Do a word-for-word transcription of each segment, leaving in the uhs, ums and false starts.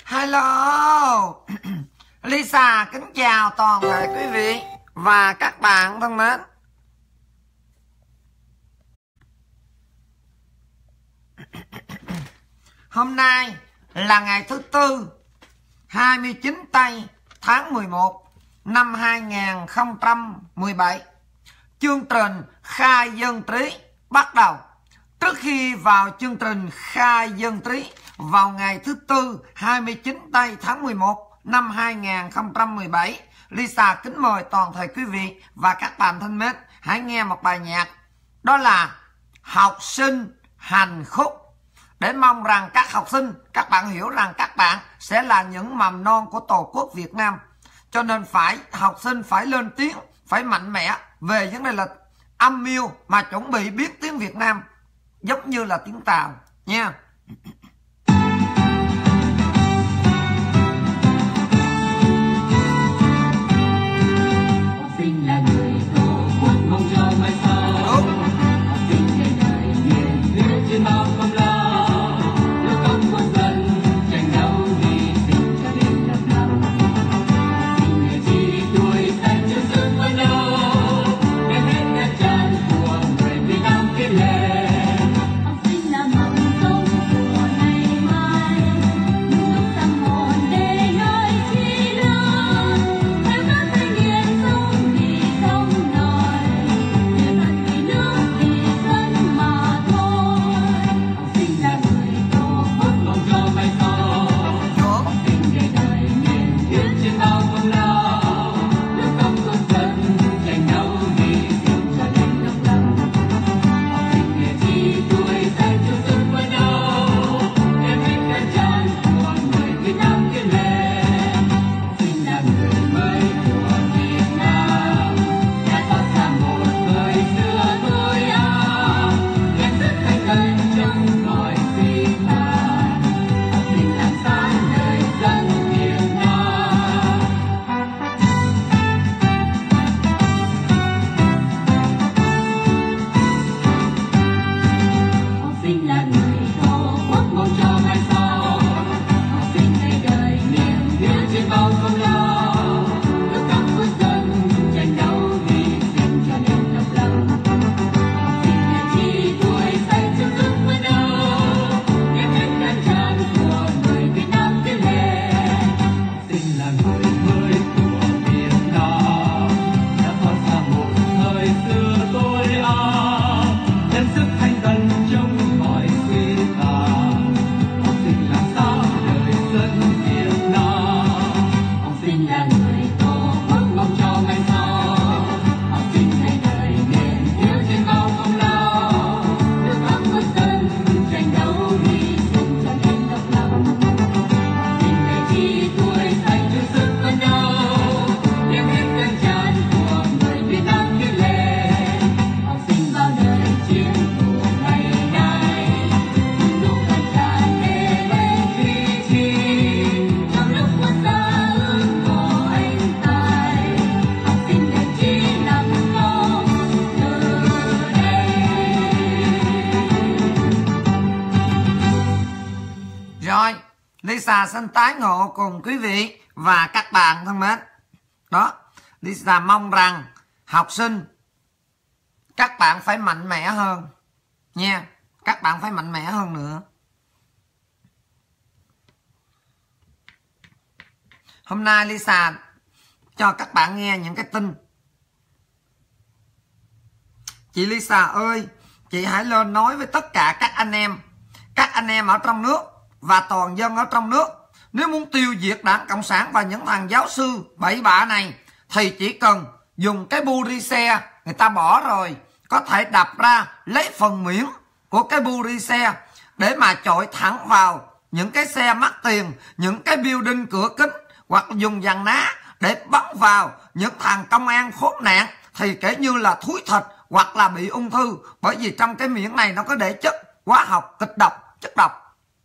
Hello. Lisa kính chào toàn thể quý vị và các bạn thân mến. Hôm nay là ngày thứ tư, hai mươi chín tây tháng mười một năm hai nghìn không trăm mười bảy. Chương trình khai dân trí bắt đầu. Trước khi vào chương trình khai dân trí vào ngày thứ tư hai mươi chín tây tháng mười một năm hai nghìn không trăm mười bảy, Lisa kính mời toàn thể quý vị và các bạn thân mến hãy nghe một bài nhạc, đó là Học sinh hành khúc, để mong rằng các học sinh, các bạn hiểu rằng các bạn sẽ là những mầm non của Tổ quốc Việt Nam. Cho nên phải học sinh phải lên tiếng, phải mạnh mẽ về vấn đề là âm mưu mà chuẩn bị biết tiếng Việt Nam giống như là tiếng Tàu nha. Học sinh là người Tổ quốc mong cho mai sau. Học sinh ngày đời hiền hiếu trên bao công lao, nước công quân dân tranh đấu hy sinh cho đến độc lập. Học sinh người chi tuổi xanh chưa sức phấn đấu, đem hết ngàn tràn của người Việt Nam kiên lên. Học sinh là mầm giống của ngày mai, nước giúp tâm hồn để nói chi lớn. Theo các thanh niên sống vì sông nổi, để thật vì nước vì dân mà thôi. Học sinh là người Tổ quốc mong cho mai sau. Học sinh ngày đời hiền hiếu trên bao công lao, nước công quân dân tranh đấu hy sinh cho đến độc lập. Học sinh ngày chi tuổi xanh chưa sức phấn đấu, đem hết ngàn tràn của người Việt Nam kiên lên. Học sinh là người mới của Việt Nam, đã thoát ra một thời xưa tôi áo, đem sức thành tân trong mọi suy tàn. Học sinh làm sáng đời dân Việt Nam. Học sinh là người Tổ quốc mong cho mai sau. Học sinh ngày đời hiền hiếu trên bao công lao, nước công quân dân tranh đấu hy sinh cho đến độc lập. Học sinh ngày chi tuổi xanh chưa sức phấn đấu, đem hết ngàn tràn của người Việt Nam tiến lên. Học sinh là người mới của Việt Nam, đã thoát ra một thời xưa tôi áo, đem sức thanh tân trong mọi suy tàn. Học sinh làm sao đời dân Việt Nam. Học sinh là người Tổ quốc mong cho mai sau. Học sinh ngày đời hiền hiếu trên bao công lao, nước công quân dân tranh đấu hy sinh cho đến độc lập. Học sinh ngày chi tuổi xanh chưa sức phấn đấu, đem hết ngàn tràn của người Việt Nam kiên lên. Học sinh bao đời chiến của ngày nay, những lúc ngàn tràn để lên ý chí. Trong lúc quốc gia ước mộ anh tài, học sinh ngày chi làm công từ đây. Rồi, Lisa xin tái ngộ cùng quý vị và các bạn thân mến. Đó, Lisa mong rằng học sinh các bạn phải mạnh mẽ hơn nha. Các bạn phải mạnh mẽ hơn nữa. Hôm nay Lisa cho các bạn nghe những cái tin. Chị Lisa ơi, chị hãy lên nói với tất cả các anh em, các anh em ở trong nước và toàn dân ở trong nước, nếu muốn tiêu diệt Đảng Cộng sản và những thằng giáo sư bậy bạ này thì chỉ cần dùng cái bu ri xe người ta bỏ rồi, có thể đập ra lấy phần miếng của cái bu ri xe để mà chọi thẳng vào những cái xe mắc tiền, những cái building cửa kính, hoặc dùng dàn ná để bắn vào những thằng công an khốn nạn thì kể như là thúi thịt hoặc là bị ung thư, bởi vì trong cái miếng này nó có để chất hóa học kịch độc, chất độc.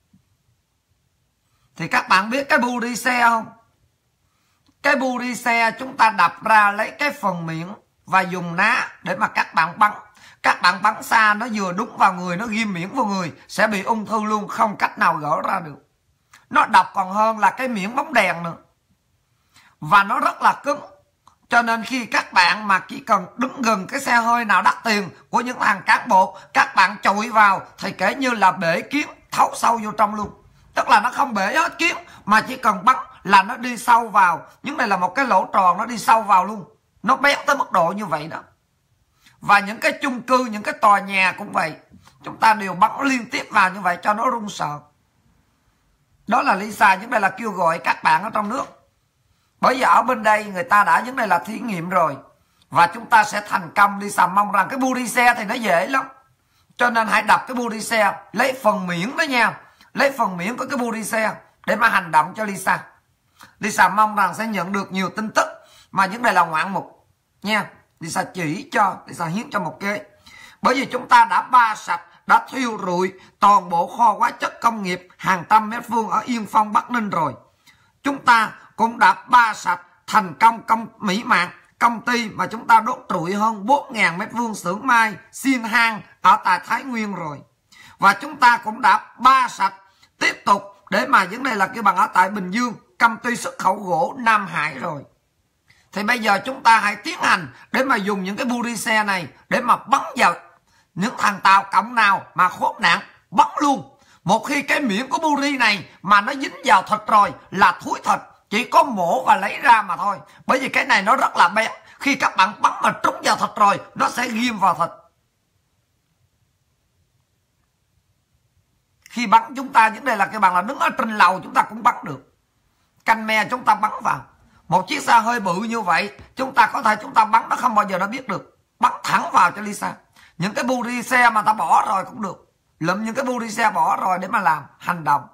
Thì các bạn biết cái bu ri xe không? Cái bu ri xe chúng ta đập ra lấy cái phần miệng và dùng ná để mà các bạn bắn. Các bạn bắn xa nó vừa đúng vào người, nó ghim miệng vào người sẽ bị ung thư luôn, không cách nào gỡ ra được. Nó độc còn hơn là cái miếng bóng đèn nữa. Và nó rất là cứng. Cho nên khi các bạn mà chỉ cần đứng gần cái xe hơi nào đắt tiền của những thằng cán bộ, các bạn chọi vào thì kể như là bể kiến thấu sâu vô trong luôn. Tức là nó không bể hết kiến, mà chỉ cần bắn là nó đi sâu vào. Nhưng này là một cái lỗ tròn, nó đi sâu vào luôn. Nó bén tới mức độ như vậy đó. Và những cái chung cư, những cái tòa nhà cũng vậy. Chúng ta đều bắn liên tiếp vào như vậy cho nó run sợ. Đó là lý do những đây là kêu gọi các bạn ở trong nước. Bởi vì ở bên đây người ta đã những đây là thí nghiệm rồi. Và chúng ta sẽ thành công. Lisa mong rằng cái bưu đi xe thì nó dễ lắm. Cho nên hãy đập cái bưu đi xe, lấy phần miễn đó nha. Lấy phần miễn của cái bưu đi xe để mà hành động cho Lisa. Lisa mong rằng sẽ nhận được nhiều tin tức. Mà những đây là ngoạn mục nha. Lisa chỉ cho, Lisa hiến cho một kế. Bởi vì chúng ta đã ba sạch, đã thiêu rụi toàn bộ kho hóa chất công nghiệp hàng trăm mét vuông ở Yên Phong, Bắc Ninh rồi. Chúng ta cũng đã ba sạch thành công công mỹ mãn công ty mà chúng ta đốt trụi hơn bốn nghìn mét vuông xưởng mai Xiên Hang ở tại Thái Nguyên rồi. Và chúng ta cũng đã ba sạch tiếp tục để mà vấn đề là cái bằng ở tại Bình Dương, công ty xuất khẩu gỗ Nam Hải rồi. Thì bây giờ chúng ta hãy tiến hành để mà dùng những cái bưu đi xe này để mà bắn vào những thằng tàu cộng nào mà khốn nạn, bắn luôn. Một khi cái miệng của bưu đi này mà nó dính vào thịt rồi là thúi thịt, chỉ có mổ và lấy ra mà thôi. Bởi vì cái này nó rất là bén. Khi các bạn bắn mà trúng vào thịt rồi, nó sẽ ghim vào thịt. Khi bắn chúng ta, những đây là cái bằng là đứng ở trên lầu chúng ta cũng bắn được. Canh me chúng ta bắn vào. Một chiếc xe hơi bự như vậy, chúng ta có thể chúng ta bắn nó không bao giờ nó biết được. Bắn thẳng vào cho Lisa. Những cái bưu đi xe mà ta bỏ rồi cũng được. Lụm những cái bưu đi xe bỏ rồi để mà làm hành động.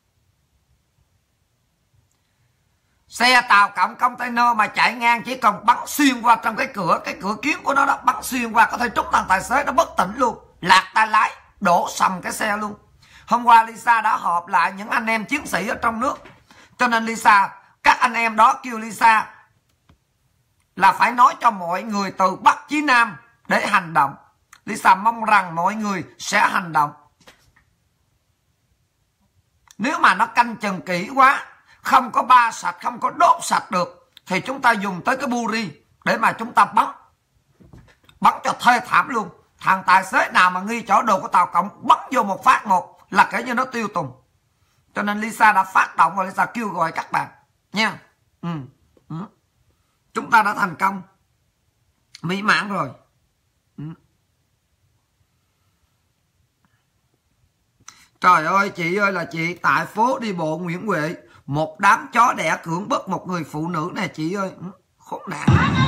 Xe tàu cộng container mà chạy ngang chỉ cần bắn xuyên qua trong cái cửa, cái cửa kiến của nó đó, bắn xuyên qua có thể trúng thằng tài xế nó bất tỉnh luôn, lạc tay lái, đổ sầm cái xe luôn. Hôm qua Lisa đã họp lại những anh em chiến sĩ ở trong nước. Cho nên Lisa, các anh em đó kêu Lisa là phải nói cho mọi người từ Bắc chí Nam để hành động. Lisa mong rằng mọi người sẽ hành động. Nếu mà nó canh chừng kỹ quá, không có ba sạch, không có đốt sạch được, thì chúng ta dùng tới cái buri để mà chúng ta bắn. Bắn cho thê thảm luôn. Thằng tài xế nào mà nghi chở đồ của tàu cộng bắn vô một phát một là kể như nó tiêu tùng. Cho nên Lisa đã phát động và Lisa kêu gọi các bạn nha. Ừ. Ừ. Chúng ta đã thành công mỹ mãn rồi. Ừ. Trời ơi chị ơi là chị, tại phố đi bộ Nguyễn Huệ, một đám chó đẻ cưỡng bức một người phụ nữ này chị ơi. Ừ. Khốn nạn.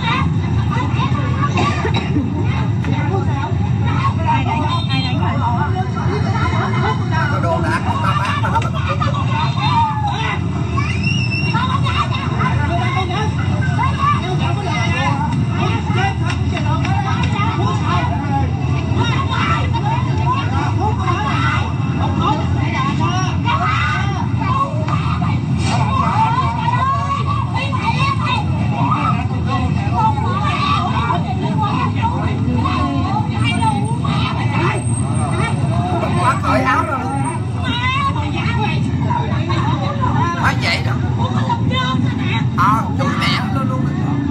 Có đồ đạc của ta bán mà nó là một cái cởi áo ra luôn. Phải vậy đó. À, chửi mẹ luôn luôn.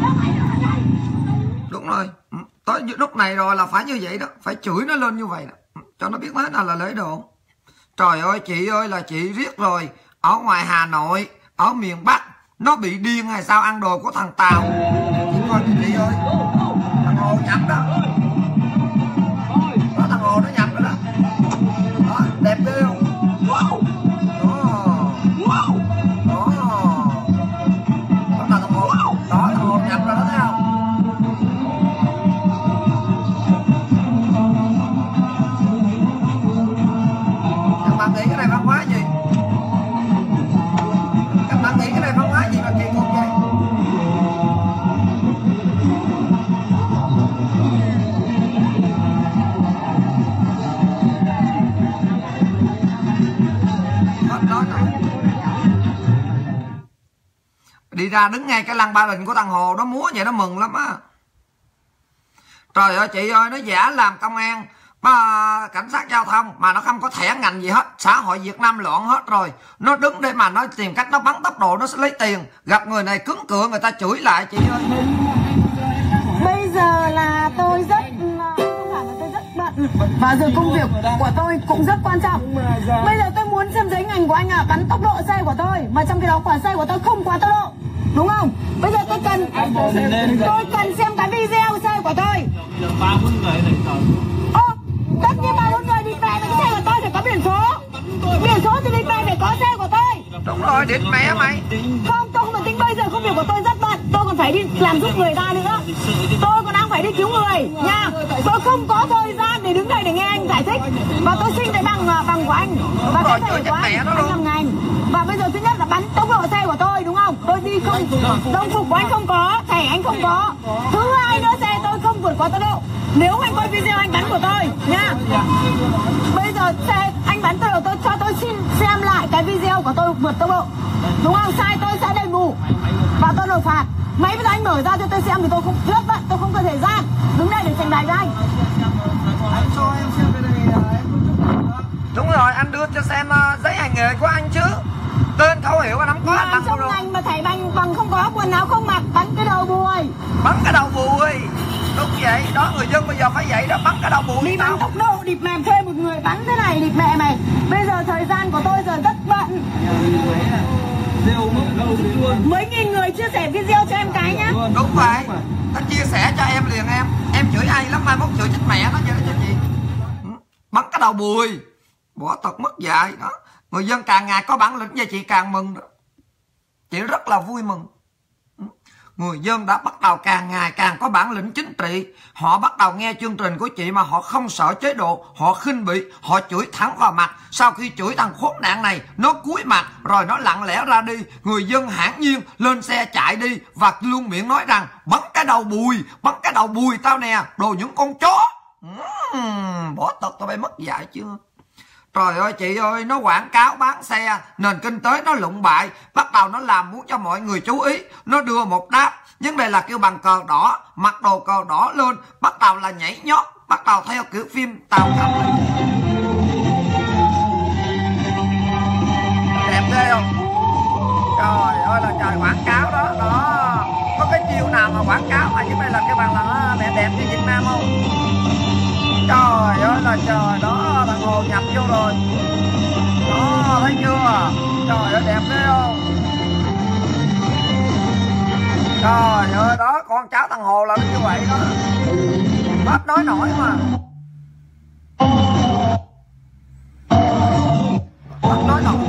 Đúng rồi. Tới lúc này rồi là phải như vậy đó. Phải chửi nó lên như vậy đó. Cho nó biết thế nào là lễ độ. Trời ơi chị ơi là chị riết rồi. Ở ngoài Hà Nội, ở miền Bắc, nó bị điên hay sao ăn đồ của thằng Tàu. Chị coi chị ơi. Thằng Hồ nhập đó. Đó thằng Hồ nó nhập rồi đó. Đó, đẹp ghê không? Wow. Đó. Wow. Đó. Đó là thằng Hồ. Đó, thằng Hồ nhập rồi đó thấy không? Các bạn nghĩ cái này văn hóa gì? Các bạn nghĩ cái này văn hóa gì mà kỳ cục vậy? Đi ra đứng ngay cái lăng ba đình của thằng Hồ đó múa vậy nó mừng lắm á. Trời ơi chị ơi, nó giả làm công an mà cảnh sát giao thông mà nó không có thẻ ngành gì hết, xã hội Việt Nam loạn hết rồi, nó đứng để mà nó tìm cách nó bắn tốc độ, nó sẽ lấy tiền, gặp người này cứng cựa người ta chửi lại chị ơi. Bây giờ là tôi rất không phải là tôi rất bận và giờ công việc của tôi cũng rất quan trọng. Bây giờ tôi muốn xem giấy ngành của anh à, bắn tốc độ xe của tôi mà trong khi đó quả xe của tôi không quá tốc độ, đúng không? Bây giờ tôi cần tôi cần xem cái video xe của tôi. ba bốn người này rồi. Ô, tất nhiên ba bốn người đi về cái xe của tôi phải có biển số. Biển số thì đi về phải có xe của tôi. Đúng rồi, địt mẹ mày. Không, tôi không được tính, bây giờ công việc của tôi rất bận, tôi còn phải đi làm giúp người ta nữa. Tôi còn đang phải đi cứu người nha. Tôi không có thời gian để đứng đây để nghe anh giải thích. Và tôi xin cái bằng bằng của anh và cái thẻ của anh, anh làm ngành. Và bây giờ thứ nhất là bắn tốc độ xe của tôi, đúng không? Tôi đi không, đồng phục của anh không có, thẻ anh không có. Thứ hai nữa, xe tôi không vượt quá tốc độ. Nếu anh quay video anh bắn của tôi nha. Bây giờ xe anh bắn tốc độ tôi, cho tôi xin xem lại cái video của tôi vượt tốc độ, đúng không? Sai tôi sẽ đền bù và tôi nộp phạt. Mấy bây giờ anh mở ra cho tôi xem thì tôi không rất bận, tôi không có thời gian đứng đây để trình bày với anh. Anh cho em xem cái này là em không. Đúng rồi, anh đưa cho xem uh, giấy hành nghề của anh chứ. Tên thấu hiểu và nắm có anh trong rồi. ngành mà thầy bằng bằng không có, quần áo không mặc, bắn cái đầu bùi. Bắn cái đầu bùi. Đúng vậy, đó người dân bây giờ phải vậy đó, bắn cái đầu bùi. Đi bắn tốc độ, địt mèm thuê một người bắn thế này, địt mẹ mày. Bây giờ thời gian của tôi giờ rất bận. Mấy nghìn người chia sẻ video cho em cái nhá. Đúng vậy, ta chia sẻ cho em liền em. Em chửi ai lắm, mai mốt chửi chết mẹ nó cho chị. Bắn cái đầu bùi, bỏ tật mất dạy đó. Người dân càng ngày có bản lĩnh và chị càng mừng đó. Chị rất là vui mừng. Người dân đã bắt đầu càng ngày càng có bản lĩnh chính trị. Họ bắt đầu nghe chương trình của chị mà họ không sợ chế độ, họ khinh bỉ, họ chửi thẳng vào mặt. Sau khi chửi thằng khốn nạn này, nó cúi mặt rồi nó lặng lẽ ra đi. Người dân hãnh nhiên lên xe chạy đi và luôn miệng nói rằng bắn cái đầu bùi, bắn cái đầu bùi tao nè, đồ những con chó. uhm, Bỏ tật tao bay mất dạy chưa. Trời ơi chị ơi, nó quảng cáo bán xe, nền kinh tế nó lụng bại, bắt đầu nó làm muốn cho mọi người chú ý, nó đưa một đáp, vấn đề là kêu bằng cờ đỏ, mặc đồ cờ đỏ lên, bắt đầu là nhảy nhót, bắt đầu theo kiểu phim Tàu Thập. Đẹp ghê không? Trời ơi là trời, quảng cáo đó, đó, có cái chiêu nào mà quảng cáo mà vấn đề là kêu bằng là đẹp đẹp như Việt Nam không? Trời ơi là trời, đó thằng Hồ nhập vô rồi. Đó, thấy chưa? Trời ơi đẹp đấy không? Trời ơi, đó con cháu thằng Hồ là nó như vậy đó. Hết nói nổi mà. Hết nói nổi.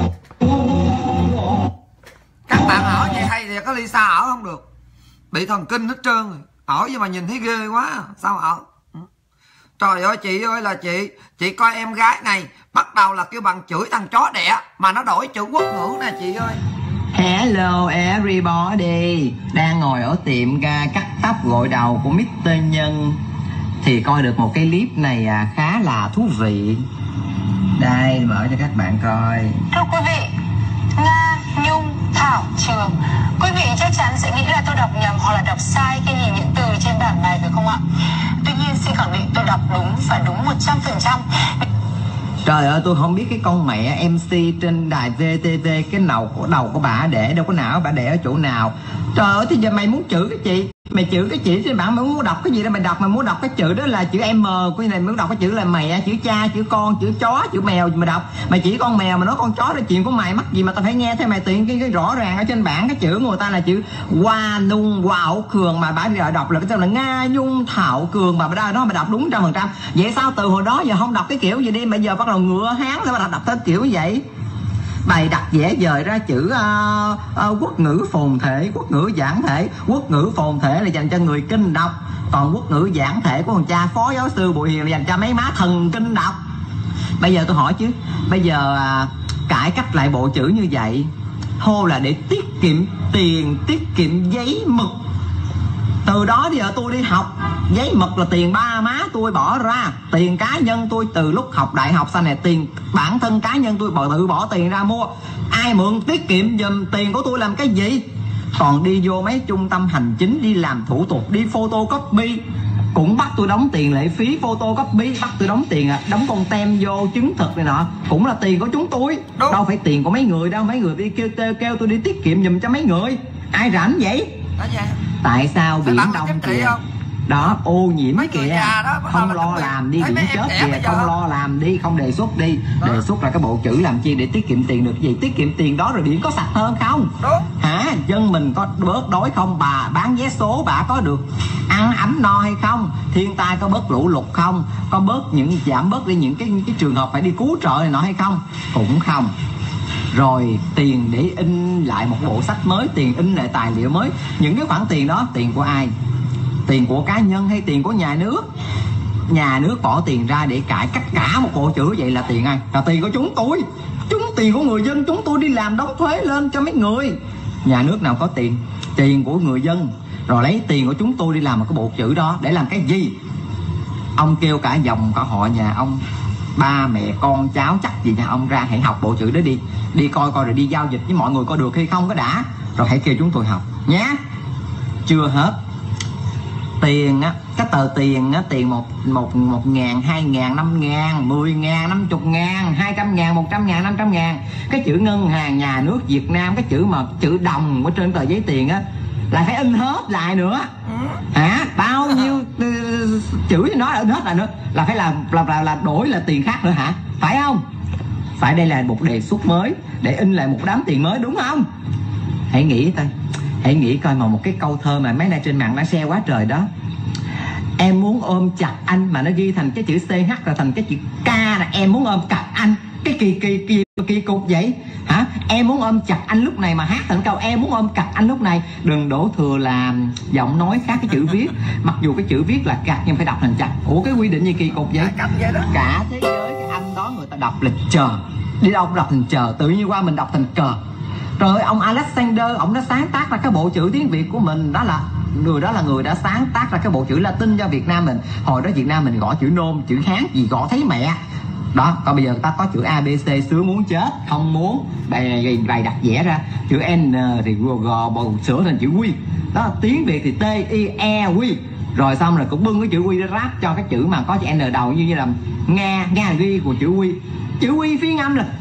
Các bạn ở vậy hay thì có Lisa ở không được. Bị thần kinh hết trơn rồi. Ở nhưng mà nhìn thấy ghê quá, sao ở? Trời ơi chị ơi là chị, chị coi em gái này bắt đầu là kêu bằng chửi thằng chó đẻ mà nó đổi chữ quốc ngữ nè chị ơi. Hello everybody, đang ngồi ở tiệm cắt tóc gội đầu của mít tơ Nhân thì coi được một cái clip này à, khá là thú vị. Đây, mở cho các bạn coi. Thưa quý vị, Nga, Nhung, Thảo, Trường, quý vị chắc chắn sẽ nghĩ là tôi đọc nhầm hoặc là đọc sai khi nhìn những từ trên bảng này phải không ạ? Tuy nhiên xin khẳng định tôi đọc đúng và đúng một trăm phần trăm. Trời ơi, tôi không biết cái con mẹ em xê trên đài vê tê vê cái đầu của đầu của bà để đâu có não, bà để ở chỗ nào. Trời ơi, thì giờ mày muốn chửi cái chị, mày chửi cái chị trên bảng, mày muốn đọc cái gì đó mày đọc, mày muốn đọc cái chữ đó là chữ M, cái này muốn đọc cái chữ là mẹ, chữ cha, chữ con, chữ chó, chữ mèo mà đọc. Mày chỉ con mèo mà nói con chó là chuyện của mày, mắc gì mà tao phải nghe theo mày. Tiện cái, cái rõ ràng ở trên bảng cái chữ người ta là chữ Hoa Nung Quảo Cường mà bà đọc là cái tên là Nga Nhung Thảo Cường mà bà đó, đó mày đọc đúng trăm phần trăm. Vậy sao từ hồi đó giờ không đọc cái kiểu gì đi, bây giờ bắt đầu ngựa hán để mà đọc, đọc tới kiểu vậy? Bày đặt vẽ dời ra chữ uh, uh, quốc ngữ phồn thể, quốc ngữ giản thể. Quốc ngữ phồn thể là dành cho người kinh đọc, còn quốc ngữ giản thể của thằng cha phó giáo sư Bùi Hiền là dành cho mấy má thần kinh đọc. Bây giờ tôi hỏi chứ, bây giờ uh, cải cách lại bộ chữ như vậy, hô là để tiết kiệm tiền, tiết kiệm giấy mực. Từ đó thì giờ tôi đi học, giấy mực là tiền ba má tôi bỏ ra, tiền cá nhân tôi từ lúc học đại học sau này, tiền bản thân cá nhân tôi bỏ, tự bỏ tiền ra mua. Ai mượn tiết kiệm dùm tiền của tôi làm cái gì? Còn đi vô mấy trung tâm hành chính đi làm thủ tục, đi photocopy, cũng bắt tôi đóng tiền lệ phí photocopy, bắt tôi đóng tiền à, đóng con tem vô chứng thực này nọ, cũng là tiền của chúng tôi. Đúng. Đâu phải tiền của mấy người đâu, mấy người đi kêu kêu, kêu tôi đi tiết kiệm giùm cho mấy người, ai rảnh vậy? Tại sao biển đông kìa đó ô nhiễm kìa, không lo làm đi đừng chết kìa, không lo làm đi, không đề xuất đi, đó. Đề xuất là cái bộ chữ làm chi để tiết kiệm tiền được gì, tiết kiệm tiền đó rồi biển có sạch hơn không? Đó. Hả, dân mình có bớt đói không? Bà bán vé số bà có được ăn ấm no hay không? Thiên tai có bớt lũ lụt không? Có bớt những giảm bớt đi những cái cái trường hợp phải đi cứu trợ này nọ hay không? Cũng không. Rồi tiền để in lại một bộ sách mới, tiền in lại tài liệu mới, những cái khoản tiền đó tiền của ai? Tiền của cá nhân hay tiền của nhà nước? Nhà nước bỏ tiền ra để cải cách cả một bộ chữ, vậy là tiền ai? Là tiền của chúng tôi, chúng tiền của người dân, chúng tôi đi làm đóng thuế lên cho mấy người. Nhà nước nào có tiền? Tiền của người dân. Rồi lấy tiền của chúng tôi đi làm một cái bộ chữ đó để làm cái gì? Ông kêu cả dòng cả họ nhà ông, ba mẹ con cháu chắc gì nhà ông ra hãy học bộ chữ đó đi, đi coi coi rồi đi giao dịch với mọi người coi được hay không có đã, rồi hãy kêu chúng tôi học nhé. Chưa hết, tiền á, cái tờ tiền á, tiền một một một ngàn, hai ngàn, năm ngàn, mười ngàn, năm chục ngàn, hai trăm ngàn, một trăm ngàn, năm trăm ngàn, cái chữ ngân hàng nhà nước Việt Nam, cái chữ mà chữ đồng ở trên tờ giấy tiền á là phải in hết lại nữa. Hả? Bao nhiêu uh, chữ nó in hết lại nữa là phải là là là, là đổi là tiền khác nữa hả? Phải không? Phải, đây là một đề xuất mới để in lại một đám tiền mới đúng không? Hãy nghĩ coi, hãy nghĩ coi mà một cái câu thơ mà mấy nay trên mạng đã share quá trời đó. Em muốn ôm chặt anh mà nó ghi thành cái chữ xê hát rồi thành cái chữ K là em muốn ôm chặt anh. Cái kỳ kỳ kỳ kỳ cục vậy hả? Em muốn ôm chặt anh lúc này mà hát thành câu em muốn ôm chặt anh lúc này, đừng đổ thừa là giọng nói khác cái chữ viết, mặc dù cái chữ viết là cặt nhưng phải đọc thành chặt. Ủa cái quy định gì kỳ cục vậy? Cả thế giới cái anh đó người ta đọc là chờ, đi đâu cũng đọc thành chờ, tự nhiên qua mình đọc thành cờ. Rồi ông Alexander ông đã sáng tác ra cái bộ chữ tiếng Việt của mình, đó là người đó là người đã sáng tác ra cái bộ chữ Latin cho Việt Nam mình. Hồi đó Việt Nam mình gõ chữ nôm, chữ Hán gì gõ thấy mẹ. Đó, còn bây giờ ta có chữ a bê xê, sướng muốn chết, không muốn bài bài đặt vẽ ra chữ N thì gò bầu sửa thành chữ Quy. Đó là tiếng Việt thì T I E Quy. Rồi xong rồi cũng bưng cái chữ Quy để ráp cho cái chữ mà có chữ N đầu, như như là Nga, Nga ghi của chữ Quy. Chữ Quy phiên âm là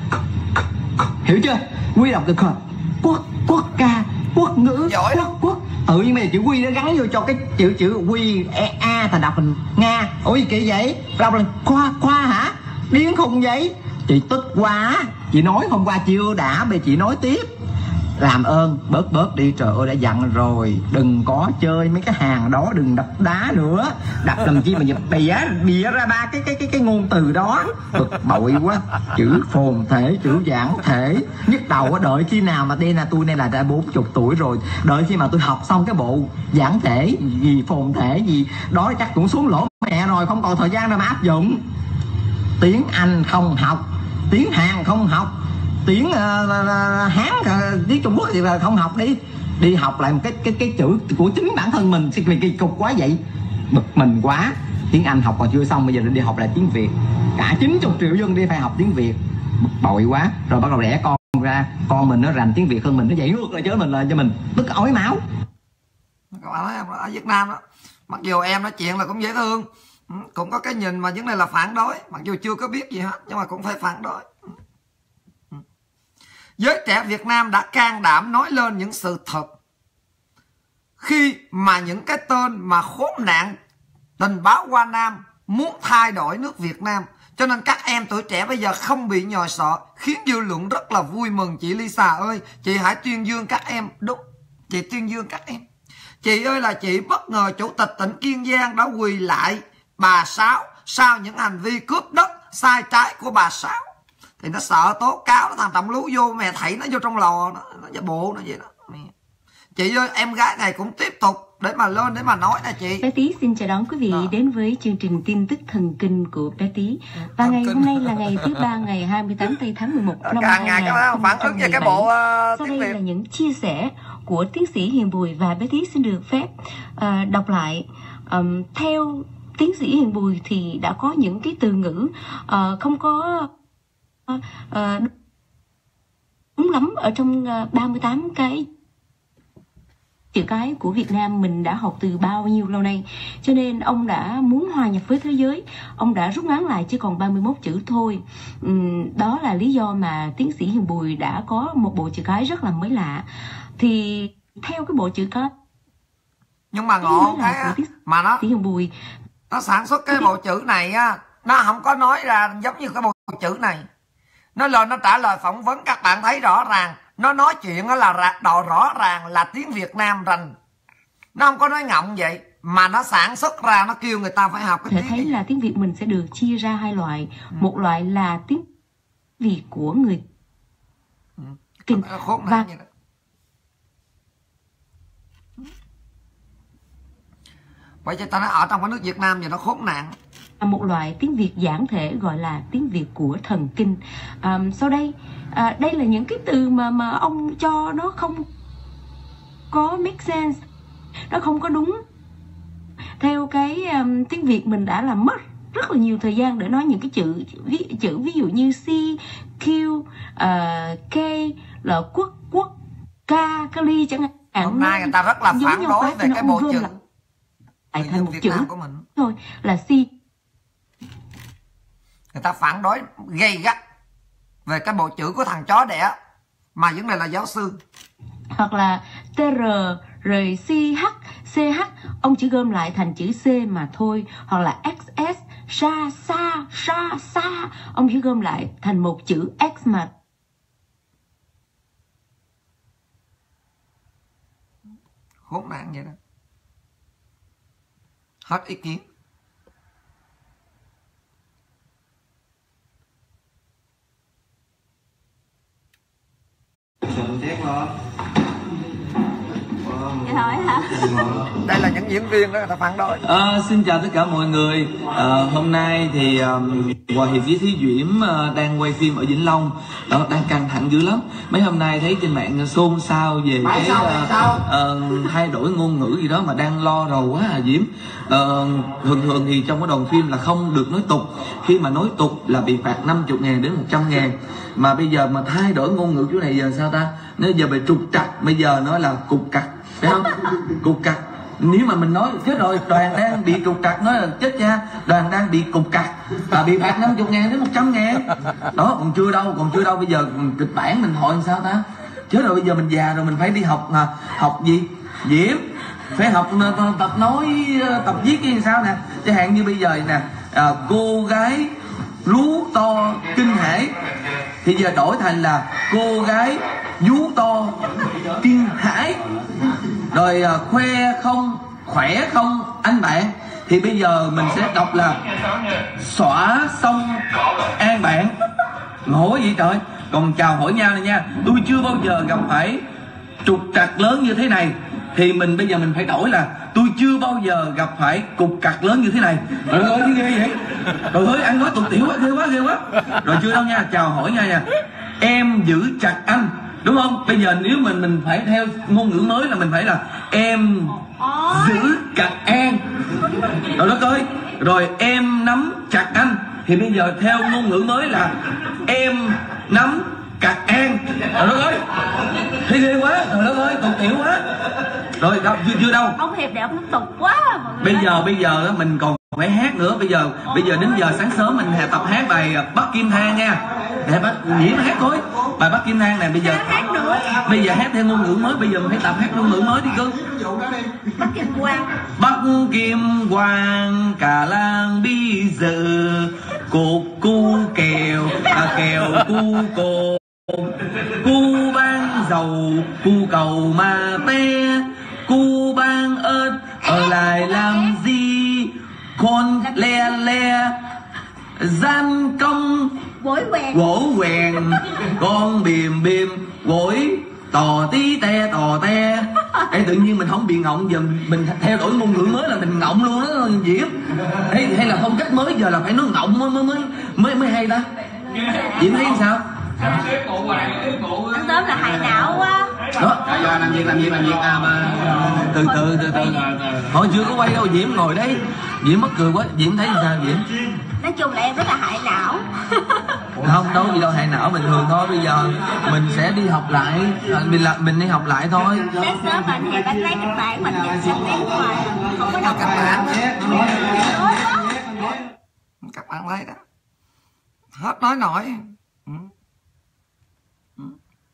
hiểu chưa? Quy đọc từ quốc, quốc ca, quốc ngữ, giỏi quốc, quốc. Tự nhiên bây giờ chữ Quy nó gắn vô cho cái chữ chữ Quy e, A thành đọc thành Nga. Ôi kỳ vậy? Đọc là khoa khoa hả? Điên khùng vậy? Chị tức quá. Chị nói hôm qua chưa đã, bây chị nói tiếp. Làm ơn bớt bớt đi, trời ơi đã dặn rồi, đừng có chơi mấy cái hàng đó, đừng đập đá nữa. Đập làm chi mà bịa bịa ra ba cái cái cái cái ngôn từ đó, bực bội quá. Chữ phồn thể, chữ giản thể, nhức đầu quá. Đợi khi nào mà đây là tôi này là đã bốn chục tuổi rồi, đợi khi mà tôi học xong cái bộ giản thể gì phồn thể gì đó chắc cũng xuống lỗ mẹ rồi, không còn thời gian đâu mà áp dụng. Tiếng Anh không học, tiếng Hàn không học, tiếng uh, Hán, uh, tiếng Trung Quốc thì là không học, đi đi học lại một cái cái cái chữ của chính bản thân mình. Kỳ, kỳ cục quá vậy, bực mình quá. Tiếng Anh học còn chưa xong, bây giờ đi học lại tiếng Việt, cả chín mươi triệu dân đi phải học tiếng Việt, bực bội quá. Rồi bắt đầu đẻ con ra, con mình nó rành tiếng Việt hơn mình, nó dạy ngược lại cho mình, là cho mình tức ói máu. Các bạn thấy ở Việt Nam đó, mặc dù em nói chuyện là cũng dễ thương, cũng có cái nhìn mà vấn đề là phản đối, mặc dù chưa có biết gì hết nhưng mà cũng phải phản đối. Giới trẻ Việt Nam đã can đảm nói lên những sự thật khi mà những cái tên mà khốn nạn tình báo Hoa Nam muốn thay đổi nước Việt Nam. Cho nên các em tuổi trẻ bây giờ không bị nhòi sợ, khiến dư luận rất là vui mừng. Chị Lisa ơi, chị hãy tuyên dương các em. Đúng, chị tuyên dương các em. Chị ơi là chị bất ngờ Chủ tịch tỉnh Kiên Giang đã quỳ lại bà Sáu sau những hành vi cướp đất sai trái của bà Sáu. Thì nó sợ tố cáo, nó thằng Trọng Lú vô mẹ thảy nó vô trong lò, nó, nó giả bộ nó vậy đó. Chị ơi, em gái này cũng tiếp tục để mà lên để mà nói nè chị. Bé Tí xin chào đón quý vị à. đến với chương trình tin tức thần kinh của bé Tí. Và ngày hôm nay là ngày thứ ba, ngày hai mươi tám tây tháng mười một năm hai nghìn không trăm mười bảy. Phản ứng về cái bộ uh, Sau đây là những chia sẻ của tiến sĩ Hiền Bùi, và bé Tí xin được phép uh, đọc lại. Um, theo tiến sĩ Hiền Bùi thì đã có những cái từ ngữ uh, không có uh, uh, đúng lắm ở trong uh, ba mươi tám cái chữ cái của Việt Nam mình đã học từ bao nhiêu lâu nay, cho nên ông đã muốn hòa nhập với thế giới, ông đã rút ngắn lại chỉ còn ba mươi mốt chữ thôi. Uhm, đó là lý do mà tiến sĩ Hiền Bùi đã có một bộ chữ cái rất là mới lạ. Thì theo cái bộ chữ cái, nhưng mà ngộ cái á, mà nó Hiền Bùi nó sản xuất cái bộ chữ này á, nó không có nói ra giống như cái bộ chữ này. Nó lời nó trả lời phỏng vấn, các bạn thấy rõ ràng nó nói chuyện đó là đồ rõ ràng là tiếng Việt Nam rành, nó không có nói ngọng vậy mà nó sản xuất ra, nó kêu người ta phải học cái thể tiếng thấy này. là tiếng Việt mình sẽ được chia ra hai loại. ừ. Một loại là tiếng Việt của người ừ. Kinh và vậy cho ta nói ở trong cái nước Việt Nam giờ nó khốn nạn. Một loại tiếng Việt giản thể gọi là tiếng Việt của thần kinh. À, sau đây à, đây là những cái từ mà mà ông cho nó không có make sense, nó không có đúng. Theo cái um, tiếng Việt mình đã làm mất rất là nhiều thời gian để nói những cái chữ ví, chữ ví dụ như C, Q, uh, K, là quốc quốc, ca, kali chẳng hạn. Hôm nay người ta rất là phản đối về cái bộ chữ lại thành một chữ của mình thôi là C. Người ta phản đối gay gắt về cái bộ chữ của thằng chó đẻ mà vấn đề là giáo sư. Hoặc là T R rồi C H, C H ông chỉ gom lại thành chữ C mà thôi. Hoặc là X S, sa sa sa sa ông chỉ gom lại thành một chữ X mà. Khốn nạn vậy đó. Hết ý kiến. Hỏi hả? Đây là những diễn viên đó người ta phản đối. À, xin chào tất cả mọi người. À, hôm nay thì um, Hòa Hiệp với Thí Duyễm uh, đang quay phim ở Vĩnh Long, đó đang căng thẳng dữ lắm. Mấy hôm nay thấy trên mạng xôn xao về Mãi cái sao, uh, uh, thay đổi ngôn ngữ gì đó mà đang lo rầu quá à Diễm. Uh, thường thường thì trong cái đoàn phim là không được nói tục, khi mà nói tục là bị phạt năm mươi ngàn đến một trăm ngàn. Mà bây giờ mà thay đổi ngôn ngữ chỗ này giờ sao ta? Nếu giờ về trục trặc, bây giờ nó là cục cặc, phải không? Cục cặc. Nếu mà mình nói chết rồi, đoàn đang bị trục trặc, nói là chết cha, đoàn đang bị cục cặc, là bị phạt năm mươi ngàn đến một trăm ngàn. Đó, còn chưa đâu, còn chưa đâu. Bây giờ kịch bản mình hỏi làm sao ta? Chết rồi, bây giờ mình già rồi, mình phải đi học à, học gì? Diễm phải học tập nói, tập viết cái sao nè. Chẳng hạn như bây giờ nè, à, cô gái lú to kinh hãi thì giờ đổi thành là cô gái vú to kinh hãi. Rồi à, khoe không, khỏe không anh bạn, thì bây giờ mình sẽ đọc là xõa xong an bạn. Ngộ vậy trời. Còn chào hỏi nhau này nha, tôi chưa bao giờ gặp phải trục trặc lớn như thế này, thì mình bây giờ mình phải đổi là tôi chưa bao giờ gặp phải cục cặc lớn như thế này. Trời ơi, cái ghê vậy. Trời ơi, anh nói tục tiểu quá, ghê quá, ghê quá. Rồi chưa đâu nha, chào hỏi nha nha. Em giữ chặt anh, đúng không? Bây giờ nếu mình mình phải theo ngôn ngữ mới là mình phải là em giữ chặt An. Rồi đất ơi. Rồi em nắm chặt anh, thì bây giờ theo ngôn ngữ mới là em nắm chặt An. Trời đất ơi, thấy ghê quá. Trời đất ơi, tục tiểu quá. Rồi đâu, chưa, chưa đâu. Ông Hiệp đẹp nó tục quá. Bây giờ bây giờ mình còn phải hát nữa. Bây giờ bây giờ đến giờ sáng sớm mình tập hát bài Bắc Kim Thang nha. Để bác Diễm hát thôi. Bài Bắc Kim Thang này bây giờ hát nữa. Bây giờ hát theo ngôn ngữ mới, bây giờ mình phải tập hát ngôn ngữ mới đi cưng. Bắc Kim Quang. Bắc Kim Quang cả làng bây giờ cột cu kèo à kèo cu cột cu ban dầu cu cầu mà te cu ban ớt ở lại làm gì con le le gian công gối quèn gỗ quèn con bìm bìm gối tò tí te tò te. Ê, tự nhiên mình không bị ngọng, giờ mình theo đổi ngôn ngữ mới là mình ngọng luôn đó Diễm. Hay, hay là phong cách mới giờ là phải nói ngọng mới mới mới mới hay ta. Diễm thấy sao? Anh sớm là hại não quá. Đó, giờ làm việc làm việc làm việc à mà từ từ từ từ. Hồi chưa có quay đâu Diễm ngồi đấy. Diễm mắc cười quá. Diễm thấy sao Diễm? Nói chung là em rất là hại não. Không, đâu gì đâu, hại não bình thường thôi. Bây giờ mình sẽ đi học lại, mình là mình đi học lại thôi. Sáng sớm anh thì anh lấy kịch bản mình nhìn xem lấy ngoài không có đọc các bạn đối đó. Các bạn thấy đó, hết nói nổi. Ừ. Ừ.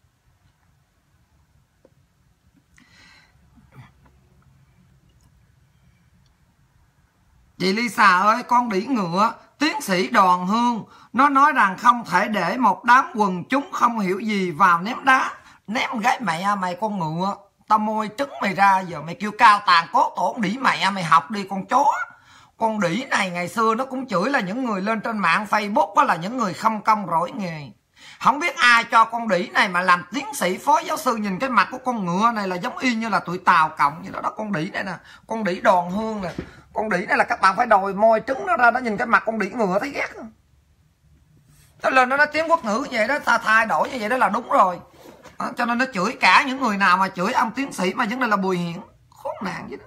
Chị Lisa ơi, con đĩ ngựa tiến sĩ Đoàn Hương nó nói rằng không thể để một đám quần chúng không hiểu gì vào ném đá. Ném gái mẹ mày con ngựa, tao môi trứng mày ra, giờ mày kêu cao tàn cố tổn đĩ mẹ mày học đi con chó. Con đĩ này ngày xưa nó cũng chửi là những người lên trên mạng Facebook đó là những người không công rỗi nghề. Không biết ai cho con đĩ này mà làm tiến sĩ phó giáo sư. Nhìn cái mặt của con ngựa này là giống y như là tụi Tàu Cộng như đó đó. Con đĩ này nè, con đĩ Đoàn Hương nè. Con đĩ này là các bạn phải đòi môi trứng nó ra, nó nhìn cái mặt con đĩ ngựa thấy ghét. Nó lên nó nói tiếng quốc ngữ như vậy đó, ta thay đổi như vậy đó là đúng rồi. Đó, cho nên nó chửi cả những người nào mà chửi ông tiến sĩ mà vấn đề là Bùi Hiển. Khốn nạn vậy đó.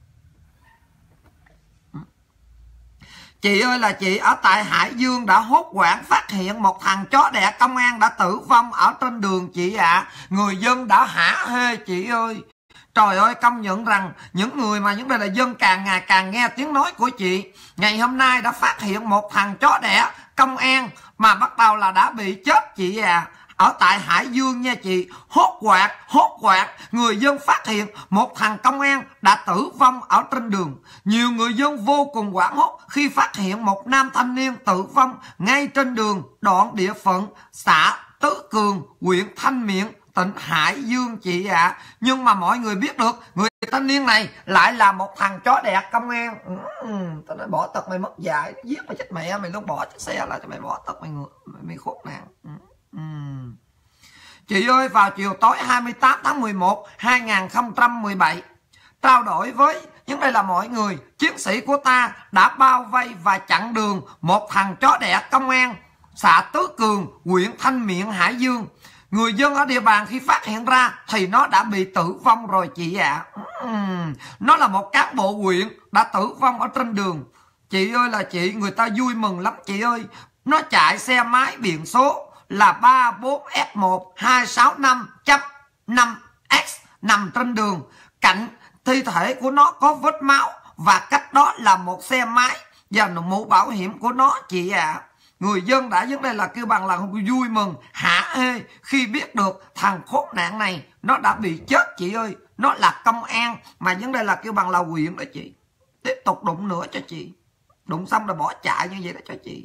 Chị ơi là chị, ở tại Hải Dương đã hốt hoảng phát hiện một thằng chó đẻ công an đã tử vong ở trên đường chị ạ. À. Người dân đã hả hê chị ơi. Trời ơi, công nhận rằng những người mà những đây là dân càng ngày càng nghe tiếng nói của chị. Ngày hôm nay đã phát hiện một thằng chó đẻ công an mà bắt đầu là đã bị chết chị à. Ở tại Hải Dương nha chị, hốt hoảng, hốt hoảng, người dân phát hiện một thằng công an đã tử vong ở trên đường. Nhiều người dân vô cùng hoảng hốt khi phát hiện một nam thanh niên tử vong ngay trên đường đoạn địa phận xã Tứ Cường, huyện Thanh Miện, tỉnh Hải Dương chị ạ. À. Nhưng mà mọi người biết được người thanh niên này lại là một thằng chó đẻ công an. Ừ, tao nói bỏ tật mày mất dạy, giết mày chết mẹ mày, lúc bỏ chiếc xe lại cho mày bỏ tật mày ngựa, mày, mày khốn nạn. Ừ. Ừ. Chị ơi, vào chiều tối hai mươi tám tháng mười một năm hai nghìn không trăm mười bảy, trao đổi với những đây là mọi người, chiến sĩ của ta đã bao vây và chặn đường một thằng chó đẻ công an xã Tứ Cường, huyện Thanh Miện, Hải Dương. Người dân ở địa bàn khi phát hiện ra thì nó đã bị tử vong rồi chị ạ. À. Uhm, nó là một cán bộ huyện đã tử vong ở trên đường. Chị ơi là chị, người ta vui mừng lắm chị ơi. Nó chạy xe máy biển số là ba bốn S một hai sáu năm năm X nằm trên đường. Cạnh thi thể của nó có vết máu và cách đó là một xe máy và mũ bảo hiểm của nó chị ạ. À. Người dân đã vấn đây là kêu bằng là vui mừng hả hê khi biết được thằng khốn nạn này nó đã bị chết chị ơi. Nó là công an mà vấn đây là kêu bằng là huyện đó chị. Tiếp tục đụng nữa cho chị. Đụng xong rồi bỏ chạy như vậy đó cho chị.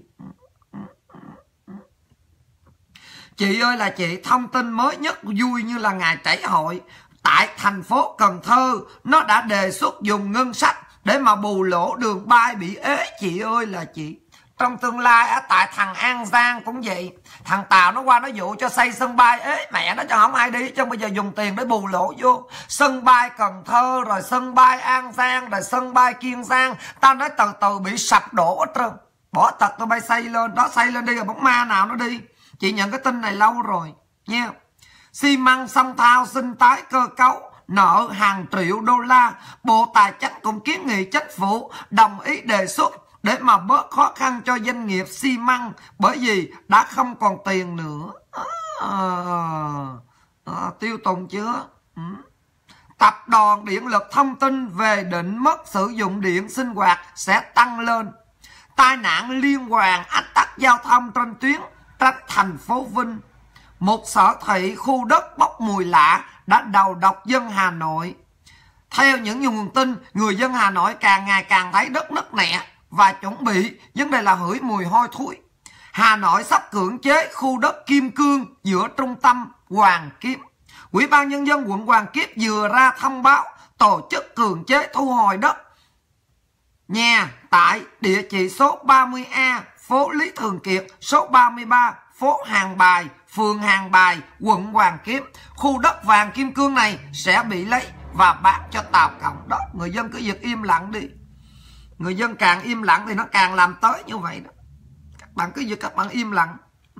Chị ơi là chị, thông tin mới nhất vui như là ngày trải hội tại thành phố Cần Thơ, nó đã đề xuất dùng ngân sách để mà bù lỗ đường bay bị ế chị ơi là chị. Trong tương lai ở tại thằng An Giang cũng vậy, thằng Tàu nó qua nó dụ cho xây sân bay ế mẹ nó cho không ai đi, chứ bây giờ dùng tiền để bù lỗ vô. Sân bay Cần Thơ rồi sân bay An Giang rồi sân bay Kiên Giang, tao nói từ từ bị sập đổ hết trơn. Bỏ tật tụi bay xây lên, đó xây lên đi rồi bóng ma nào nó đi. Chị nhận cái tin này lâu rồi nha. Xi măng Sông Thao xin tái cơ cấu nợ hàng triệu đô la. Bộ Tài chính cũng kiến nghị chính phủ đồng ý đề xuất để mà bớt khó khăn cho doanh nghiệp xi măng, bởi vì đã không còn tiền nữa. À, à, tiêu tùng chưa? Ừ. Tập đoàn Điện lực thông tin về định mức sử dụng điện sinh hoạt sẽ tăng lên. Tai nạn liên hoàn ách tắc giao thông trên tuyến tránh thành phố Vinh. Một sở thị khu đất bốc mùi lạ đã đầu độc dân Hà Nội. Theo những nguồn tin, người dân Hà Nội càng ngày càng thấy đất nứt nẻ và chuẩn bị vấn đề là hửi mùi hôi thối. Hà Nội sắp cưỡng chế khu đất Kim Cương giữa trung tâm Hoàng Kiếm. Ủy ban Nhân dân quận Hoàng Kiếm vừa ra thông báo tổ chức cưỡng chế thu hồi đất nhà tại địa chỉ số ba mươi A, phố Lý Thường Kiệt, số ba mươi ba, phố Hàng Bài, phường Hàng Bài, quận Hoàng Kiếm. Khu đất vàng Kim Cương này sẽ bị lấy và bán cho Tàu Cộng đó. Người dân cứ việc im lặng đi. Người dân càng im lặng thì nó càng làm tới như vậy đó. Các bạn cứ việc các bạn im lặng.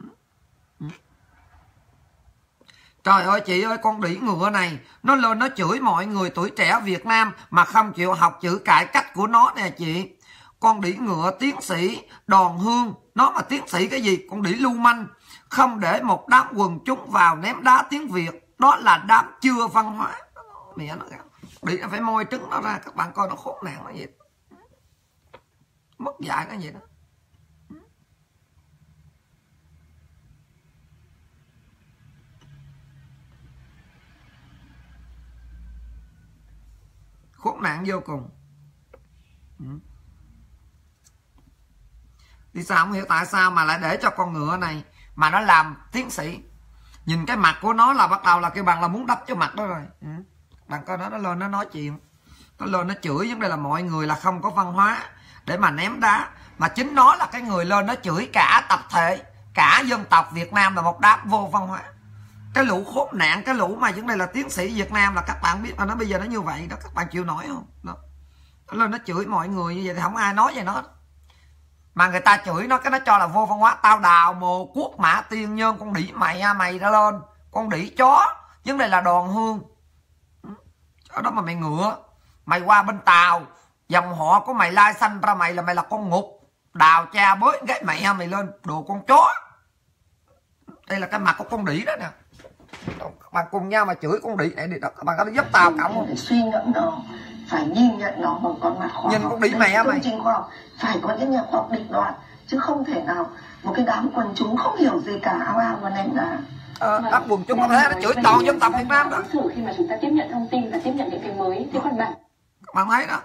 Trời ơi chị ơi, con đĩ ngựa này nó lên nó chửi mọi người tuổi trẻ Việt Nam mà không chịu học chữ cải cách của nó nè chị. Con đĩ ngựa tiến sĩ Đoàn Hương Nó mà tiến sĩ cái gì? Con đĩ lưu manh. Không để một đám quần chúng vào ném đá tiếng Việt. Đó là đám chưa văn hóa. Mẹ nó đĩ nó phải môi trứng nó ra. Các bạn coi nó khốn nạn nó vậy. Mất dạy nó vậy đó. Khốn nạn vô cùng. Đi sao không hiểu tại sao mà lại để cho con ngựa này mà nó làm tiến sĩ. Nhìn cái mặt của nó là bắt đầu là kêu bằng là muốn đắp cho mặt đó rồi. Ừ. Bạn coi nó nó lên nó nói chuyện, nó lên nó chửi. Vấn đề là mọi người là không có văn hóa để mà ném đá, mà chính nó là cái người lên nó chửi cả tập thể, cả dân tộc Việt Nam là một đám vô văn hóa. Cái lũ khốn nạn, cái lũ mà vấn đề là tiến sĩ Việt Nam là các bạn biết mà nó bây giờ nó như vậy đó, các bạn chịu nổi không? Đó. Nó lên nó chửi mọi người như vậy thì không ai nói về nó. Mà người ta chửi nó cái nó cho là vô văn hóa. Tao đào mồ quốc mã tiên nhân, con đĩ mày à, mày đã lên, con đĩ chó, vấn đề là đòn hương. Ở đó mà mày ngựa, mày qua bên Tàu, dòng họ của mày lai xanh ra mày là mày là con ngục, đào cha bới cái mẹ mày lên, đồ con chó. Đây là cái mặt của con đĩ đó nè. Các bạn cùng nhau mà chửi con đĩ này đi đó. Các bạn có giúp Tàu cộng không? Phải suy ngẫm nó, phải nhìn nhận nó bằng con mắt khoa nhìn học. con đĩ mẹ mày. Trình khoa học phải có những nhà khoa học định đoạn, chứ không thể nào một cái đám quần chúng không hiểu gì cả áo áo và ném đá. Ờ, đám quần chúng có thể nó chửi toàn dân tộc Việt Nam đó. Khi mà chúng ta tiếp nhận thông tin và tiếp nhận những cái mới, thế còn bạn các bạn thấy đó.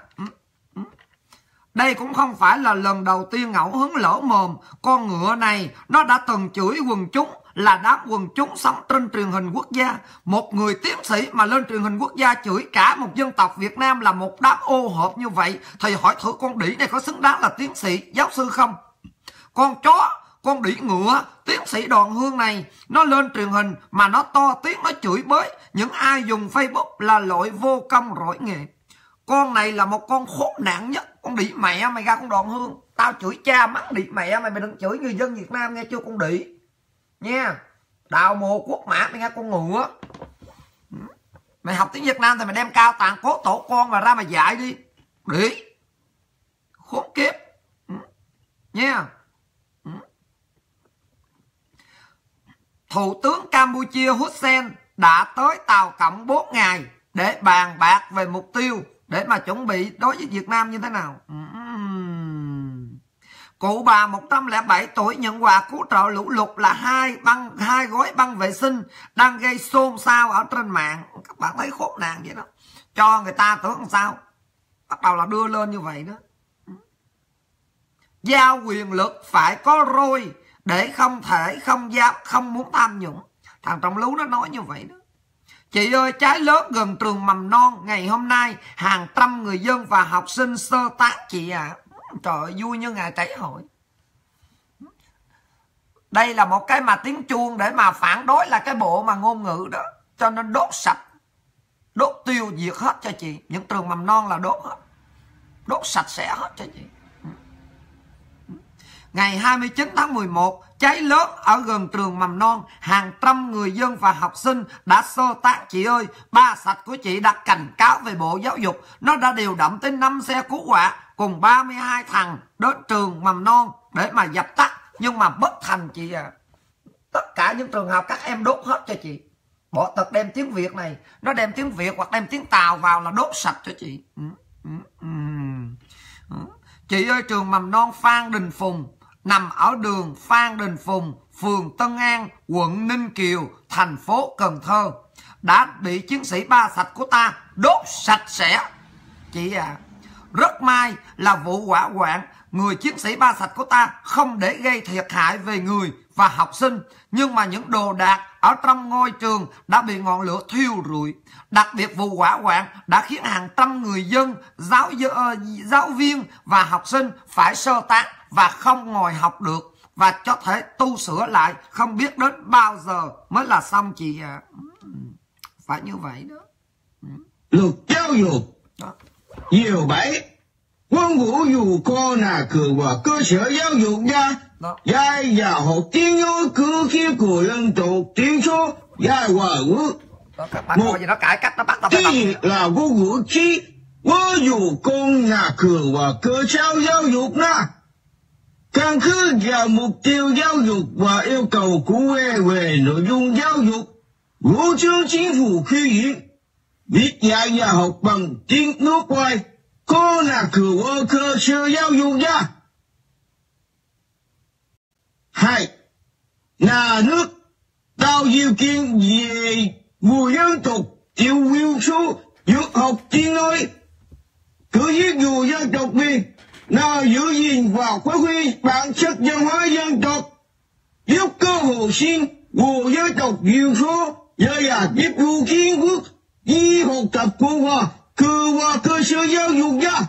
Đây cũng không phải là lần đầu tiên ngẫu hứng lỡ mồm. Con ngựa này nó đã từng chửi quần chúng là đám quần chúng sống trên truyền hình quốc gia. Một người tiến sĩ mà lên truyền hình quốc gia chửi cả một dân tộc Việt Nam là một đám ô hợp như vậy, thì hỏi thử con đĩ này có xứng đáng là tiến sĩ giáo sư không? Con chó, con đĩ ngựa, tiến sĩ Đoàn Hương này nó lên truyền hình mà nó to tiếng, nó chửi bới những ai dùng Facebook là loại vô công rỗi nghề. Con này là một con khốn nạn nhất. Con đĩ mẹ mày ra con Đoàn Hương, tao chửi cha mắng đĩ mẹ mày, mày đừng chửi người dân Việt Nam nghe chưa con đĩ nha. Đào mồ quốc mã mày nghe con ngựa. Mày học tiếng Việt Nam thì mày đem cao tàng cố tổ con mà ra mà dạy đi đĩ khốn kiếp nha. Thủ tướng Campuchia Hun Sen đã tới Tàu Cộng bốn ngày để bàn bạc về mục tiêu để mà chuẩn bị đối với Việt Nam như thế nào. Uhm. Cụ bà một trăm lẻ bảy tuổi nhận quà cứu trợ lũ lụt là hai băng hai gói băng vệ sinh đang gây xôn xao ở trên mạng. Các bạn thấy khốn nạn vậy đó. Cho người ta tưởng làm sao, bắt đầu là đưa lên như vậy đó. Giao quyền lực phải có roi để không thể, không dám, không muốn tham nhũng. Thằng Trọng Lú nó nói như vậy đó. Chị ơi, cháy lớn gần trường mầm non ngày hôm nay, hàng trăm người dân và học sinh sơ tán chị ạ. À. Trời ơi, vui như ngày tẩy hội. Đây là một cái mà tiếng chuông để mà phản đối là cái bộ mà ngôn ngữ đó. Cho nên đốt sạch, đốt tiêu diệt hết cho chị. Những trường mầm non là đốt hết, đốt sạch sẽ hết cho chị. Ngày hai mươi chín tháng mười một, cháy lớn ở gần trường mầm non, hàng trăm người dân và học sinh đã sơ tán chị ơi. Ba sạch của chị đã cảnh cáo về Bộ Giáo dục, nó đã điều động tới năm xe cứu hỏa cùng ba mươi hai thằng đến trường mầm non để mà dập tắt, nhưng mà bất thành chị à. Tất cả những trường học các em đốt hết cho chị. Bỏ tật đem tiếng Việt này, nó đem tiếng Việt hoặc đem tiếng Tàu vào là đốt sạch cho chị. Ừ, ừ, ừ. Ừ. Chị ơi, trường mầm non Phan Đình Phùng nằm ở đường Phan Đình Phùng, phường Tân An, quận Ninh Kiều, thành phố Cần Thơ, đã bị chiến sĩ ba sạch của ta đốt sạch sẽ. Chị à, rất may là vụ hỏa hoạn, người chiến sĩ ba sạch của ta không để gây thiệt hại về người và học sinh, nhưng mà những đồ đạc ở trong ngôi trường đã bị ngọn lửa thiêu rụi. Đặc biệt vụ hỏa hoạn đã khiến hàng trăm người dân, giáo giáo viên và học sinh phải sơ tán và không ngồi học được, và cho thể tu sửa lại không biết đến bao giờ mới là xong chị ạ. À. Phải như vậy đó. Luật giáo dục nhiều bảy quân ngũ dù có là cửa và cơ sở giáo dục nha. Giai và học tiếng yêu cứ khi của dân tộc tiếng số giai và ngữ. Các bạn coi gì nó cải cách nó bắt tao phải đọc. Là quốc ngữ chi, quân dù công là cửa và cơ sở giáo dục nha. căn cứ vào mục tiêu giáo dục và yêu cầu cụ thể về nội dung giáo dục, Bộ trưởng Chính phủ quy định việc dạy và học bằng tiếng nước ngoài có là cửa ở cơ sở giáo dục ra. Hai, nhà nước tạo điều kiện về người dân tộc tiêu biểu số việc học tiếng nói. Cứ ví dụ dân tộc mình là giữ gìn và phát huy bản chất văn hóa dân tộc, giúp cơ hội sinh của dân tộc thiểu số và là tiếp thu kiến thức đi học tập của họ cứ qua cơ sở giáo dục ra.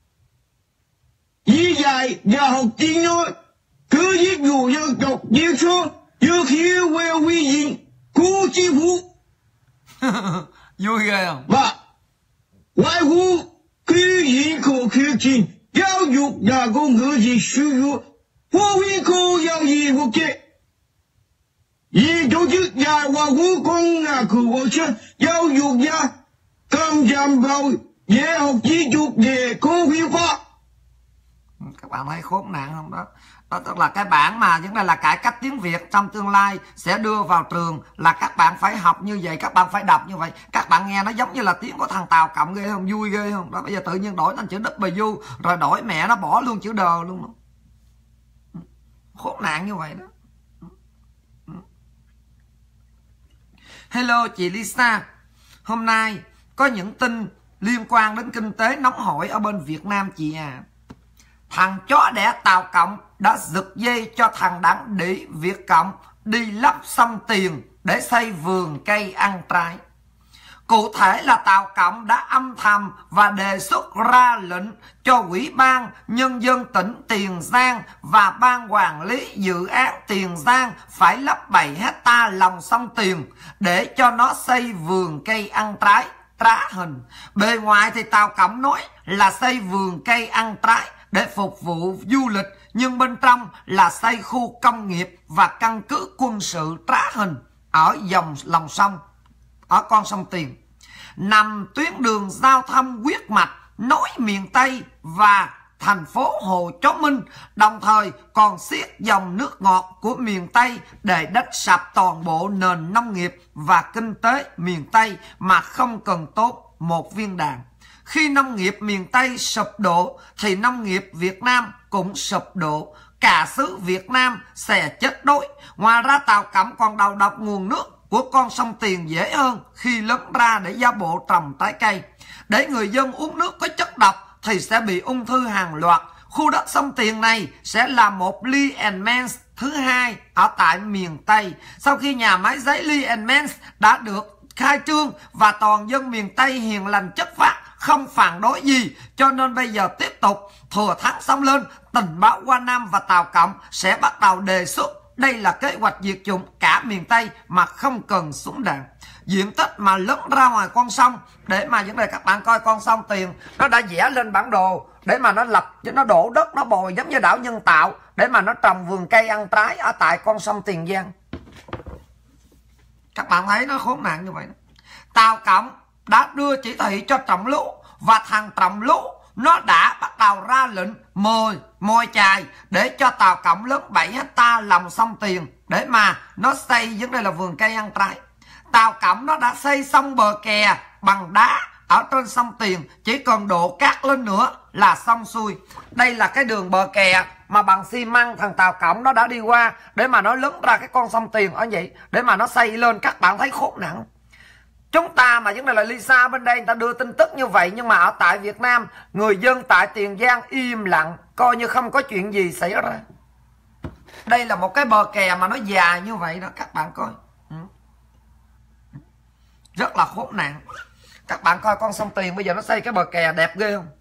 Vì dạy và học tiếng nói cứ giúp dụ dân tộc thiểu số được hiểu về quy định của chính phủ. Vui ghê không? Ba, ngoại vụ quy định của chương trình giáo dục và ngôn ngữ dịch sử dụng phổ biến của giáo dục quốc tế. Vì tổ chức và ngoại vụ con là của bộ trưởng giáo dục và cầm chạm vào dễ học chỉ trục để có hiệu quả. Các bạn thấy khốn nạn không đó? Đó tức là cái bản mà những này là cải cách tiếng Việt trong tương lai sẽ đưa vào trường là các bạn phải học như vậy, các bạn phải đọc như vậy. Các bạn nghe nó giống như là tiếng của thằng Tàu Cộng ghê không? Vui ghê không? Đó bây giờ tự nhiên đổi thành chữ W rồi đổi mẹ nó bỏ luôn chữ đờ luôn đó. Khốn nạn như vậy đó. Hello chị Lisa. Hôm nay có những tin liên quan đến kinh tế nóng hổi ở bên Việt Nam chị à. Thằng chó đẻ Tàu Cộng đã giật dây cho thằng đảng đĩ Việt Cộng đi lắp xong tiền để xây vườn cây ăn trái. Cụ thể là Tàu Cộng đã âm thầm và đề xuất ra lệnh cho Ủy ban Nhân dân tỉnh Tiền Giang và Ban Quản lý Dự án Tiền Giang phải lắp bảy hectare lòng sông Tiền để cho nó xây vườn cây ăn trái trá hình. Bề ngoài thì Tàu Cộng nói là xây vườn cây ăn trái để phục vụ du lịch, nhưng bên trong là xây khu công nghiệp và căn cứ quân sự trá hình ở dòng lòng sông, ở con sông Tiền, nằm tuyến đường giao thông huyết mạch nối miền Tây và thành phố Hồ Chí Minh, đồng thời còn xiết dòng nước ngọt của miền Tây để đất sập toàn bộ nền nông nghiệp và kinh tế miền Tây mà không cần tốt một viên đạn. Khi nông nghiệp miền Tây sụp đổ thì nông nghiệp Việt Nam cũng sụp đổ. Cả xứ Việt Nam sẽ chết đói. Ngoài ra Tàu Cộng còn đầu độc nguồn nước của con sông Tiền dễ hơn khi lấn ra để giao bộ trồng trái cây. Để người dân uống nước có chất độc thì sẽ bị ung thư hàng loạt. Khu đất sông Tiền này sẽ là một Lee and Mans thứ hai ở tại miền Tây. Sau khi nhà máy giấy Lee and Mans đã được khai trương và toàn dân miền Tây hiền lành chất phác, không phản đối gì, cho nên bây giờ tiếp tục thừa thắng xông lên, tình báo Hoa Nam và Tàu Cộng sẽ bắt đầu đề xuất đây là kế hoạch diệt chủng cả miền Tây mà không cần súng đạn. Diện tích mà lấn ra ngoài con sông để mà những này các bạn coi, con sông Tiền nó đã vẽ lên bản đồ để mà nó lập, nó đổ đất, nó bồi giống như đảo nhân tạo để mà nó trồng vườn cây ăn trái ở tại con sông Tiền Giang. Các bạn thấy nó khốn nạn như vậy đó. Tàu Cộng đã đưa chỉ thị cho Trọng Lũ và thằng Trọng Lũ nó đã bắt đầu ra lệnh mồi mồi chài để cho Tàu Cộng lớn bảy hectare lòng sông Tiền để mà nó xây vấn đề là vườn cây ăn trái. Tàu Cộng nó đã xây xong bờ kè bằng đá ở trên sông Tiền, chỉ cần đổ cát lên nữa là xong xuôi. Đây là cái đường bờ kè mà bằng xi măng thằng Tàu Cộng nó đã đi qua để mà nó lấn ra cái con sông Tiền ở vậy để mà nó xây lên. Các bạn thấy khốn nạn. Chúng ta mà vấn đề là Lisa bên đây người ta đưa tin tức như vậy, nhưng mà ở tại Việt Nam người dân tại Tiền Giang im lặng coi như không có chuyện gì xảy ra. Đây là một cái bờ kè mà nó dài như vậy đó, các bạn coi. Rất là khốn nạn. Các bạn coi con sông Tiền bây giờ nó xây cái bờ kè đẹp ghê không?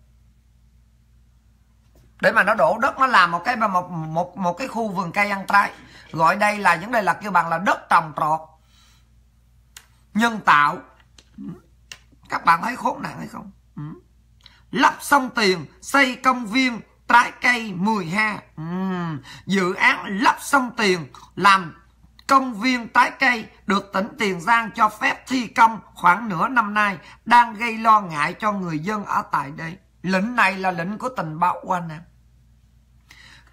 Để mà nó đổ đất, nó làm một cái một một một cái khu vườn cây ăn trái. Gọi đây là vấn đề là kêu bằng là đất trồng trọt nhân tạo. Các bạn thấy khốn nạn hay không? Lắp sông Tiền xây công viên trái cây mười ha. uhm. Dự án lắp sông Tiền làm công viên trái cây được tỉnh Tiền Giang cho phép thi công khoảng nửa năm nay đang gây lo ngại cho người dân ở tại đây. Lệnh này là lệnh của tình báo Hoa Nam.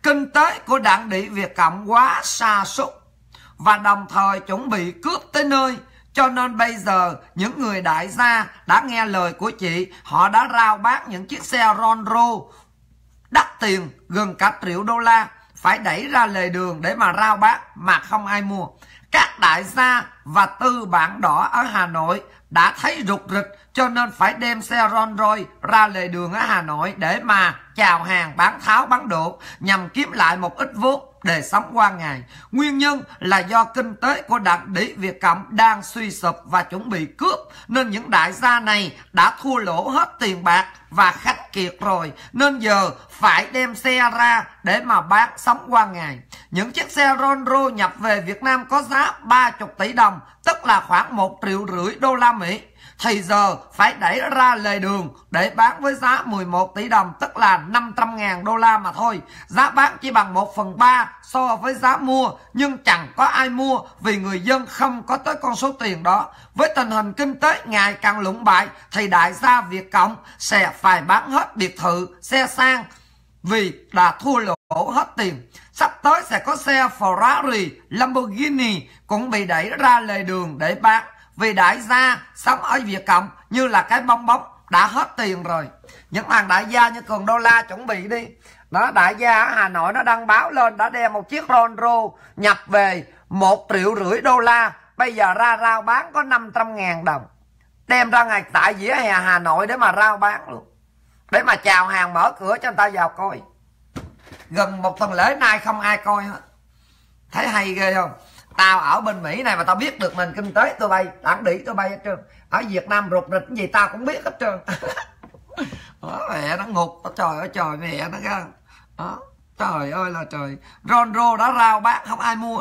kinh tế của đảng Đĩ Việt Cộng quá sa sút và đồng thời chuẩn bị cướp tới nơi. Cho nên bây giờ những người đại gia đã nghe lời của chị, họ đã rao bán những chiếc xe Ronro đắt tiền gần cả triệu đô la, phải đẩy ra lề đường để mà rao bán mà không ai mua. Các đại gia và tư bản đỏ ở Hà Nội đã thấy rục rịch, cho nên phải đem xe Rolls Royce ra lề đường ở Hà Nội để mà chào hàng, bán tháo bán độ, nhằm kiếm lại một ít vốn để sống qua ngày. Nguyên nhân là do kinh tế của đảng Đĩ Việt Cộng đang suy sụp và chuẩn bị cướp, nên những đại gia này đã thua lỗ hết tiền bạc và khách kiệt rồi, nên giờ phải đem xe ra để mà bán sống qua ngày. Những chiếc xe Rolls Royce nhập về Việt Nam có giá ba mươi tỷ đồng, tức là khoảng một triệu rưỡi đô la Mỹ, thì giờ phải đẩy ra lề đường để bán với giá mười một tỷ đồng, tức là năm trăm ngàn đô la mà thôi. Giá bán chỉ bằng một phần ba so với giá mua, nhưng chẳng có ai mua vì người dân không có tới con số tiền đó. Với tình hình kinh tế ngày càng lũng bại thì đại gia Việt Cộng sẽ phải bán hết biệt thự, xe sang vì đã thua lỗ hết tiền. Sắp tới sẽ có xe Ferrari, Lamborghini cũng bị đẩy ra lề đường để bán, vì đại gia sống ở Việt Cộng như là cái bong bóng đã hết tiền rồi. Những thằng đại gia như Cường Đô La chuẩn bị đi. Đó, đại gia ở Hà Nội nó đăng báo lên đã đem một chiếc Rolls Royce nhập về một triệu rưỡi đô la, bây giờ ra rao bán có năm trăm ngàn đồng. Đem ra ngày tại vỉa hè Hà Nội để mà rao bán luôn, để mà chào hàng, mở cửa cho người ta vào coi. Gần một tuần lễ nay không ai coi hết. Thấy hay ghê không? Tao ở bên Mỹ này mà tao biết được nền kinh tế tôi bay, đảng Đĩ tôi bay hết trơn. Ở Việt Nam rụt rịch gì tao cũng biết hết trơn. Đó, mẹ nó ngục, trời ơi trời, mẹ nó ra. Đó, trời ơi là trời. Rolls Royce đã rao bán không ai mua.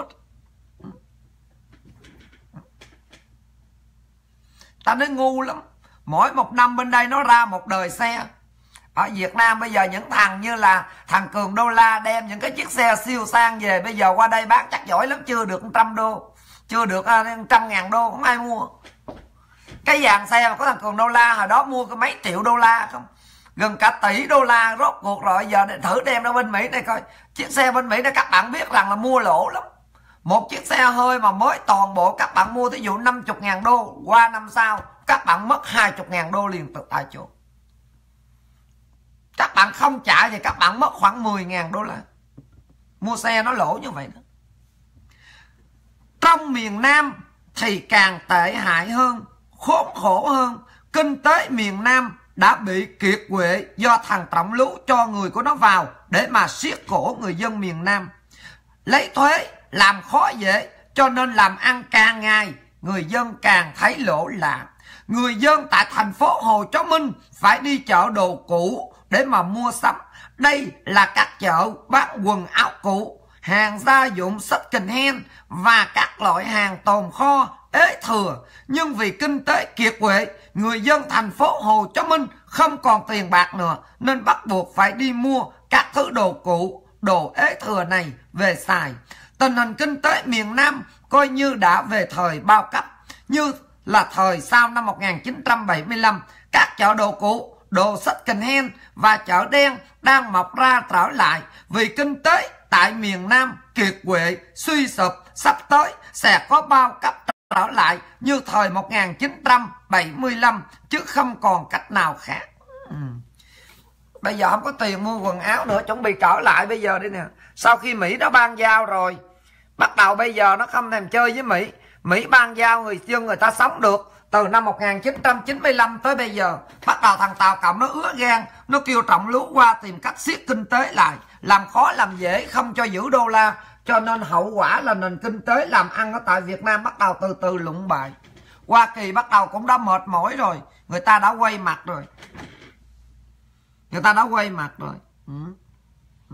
Tao nói ngu lắm. Mỗi một năm bên đây nó ra một đời xe. Ở Việt Nam bây giờ những thằng như là thằng Cường Đô La đem những cái chiếc xe siêu sang về, bây giờ qua đây bán chắc giỏi lắm, chưa được một trăm đô, chưa được một trăm ngàn đô, không ai mua. Cái dàn xe mà có thằng Cường Đô La hồi đó mua có mấy triệu đô la không, gần cả tỷ đô la. Rốt cuộc rồi giờ để thử đem ra bên Mỹ này coi. Chiếc xe bên Mỹ này các bạn biết rằng là mua lỗ lắm. Một chiếc xe hơi mà mới toàn bộ các bạn mua thí dụ năm mươi ngàn đô, qua năm sau các bạn mất hai mươi ngàn đô liền từ tại chỗ. Các bạn không trả thì các bạn mất khoảng mười ngàn đô la. Mua xe nó lỗ như vậy đó. Trong miền Nam thì càng tệ hại hơn, khốn khổ hơn. Kinh tế miền Nam đã bị kiệt quệ do thằng Trọng Lú cho người của nó vào để mà siết cổ người dân miền Nam. Lấy thuế làm khó dễ, cho nên làm ăn càng ngày người dân càng thấy lỗ lạ. Người dân tại thành phố Hồ Chí Minh phải đi chợ đồ cũ để mà mua sắm. Đây là các chợ bán quần áo cũ, hàng gia dụng second hand và các loại hàng tồn kho ế thừa. Nhưng vì kinh tế kiệt quệ, người dân thành phố Hồ Chí Minh không còn tiền bạc nữa, nên bắt buộc phải đi mua các thứ đồ cũ, đồ ế thừa này về xài. Tình hình kinh tế miền Nam coi như đã về thời bao cấp, như là thời sau năm một nghìn chín trăm bảy mươi lăm. Các chợ đồ cũ, đồ second hand và chợ đen đang mọc ra trở lại, vì kinh tế tại miền Nam kiệt quệ, suy sụp, sắp tới sẽ có bao cấp trở lại như thời một nghìn chín trăm bảy mươi lăm, chứ không còn cách nào khác. Ừ. Bây giờ không có tiền mua quần áo nữa, chuẩn bị trở lại bây giờ đây nè. Sau khi Mỹ nó ban giao rồi, bắt đầu bây giờ nó không thèm chơi với Mỹ. Mỹ ban giao người dân người ta sống được từ năm một nghìn chín trăm chín mươi lăm tới bây giờ. Bắt đầu thằng Tàu Cộng nó ứa gan, nó kêu Trọng Lú qua tìm cách siết kinh tế lại, làm khó làm dễ, không cho giữ đô la. Cho nên hậu quả là nền kinh tế làm ăn ở tại Việt Nam bắt đầu từ từ lụng bại. Hoa Kỳ bắt đầu cũng đã mệt mỏi rồi, người ta đã quay mặt rồi. Người ta đã quay mặt rồi. Ừ. Ừ.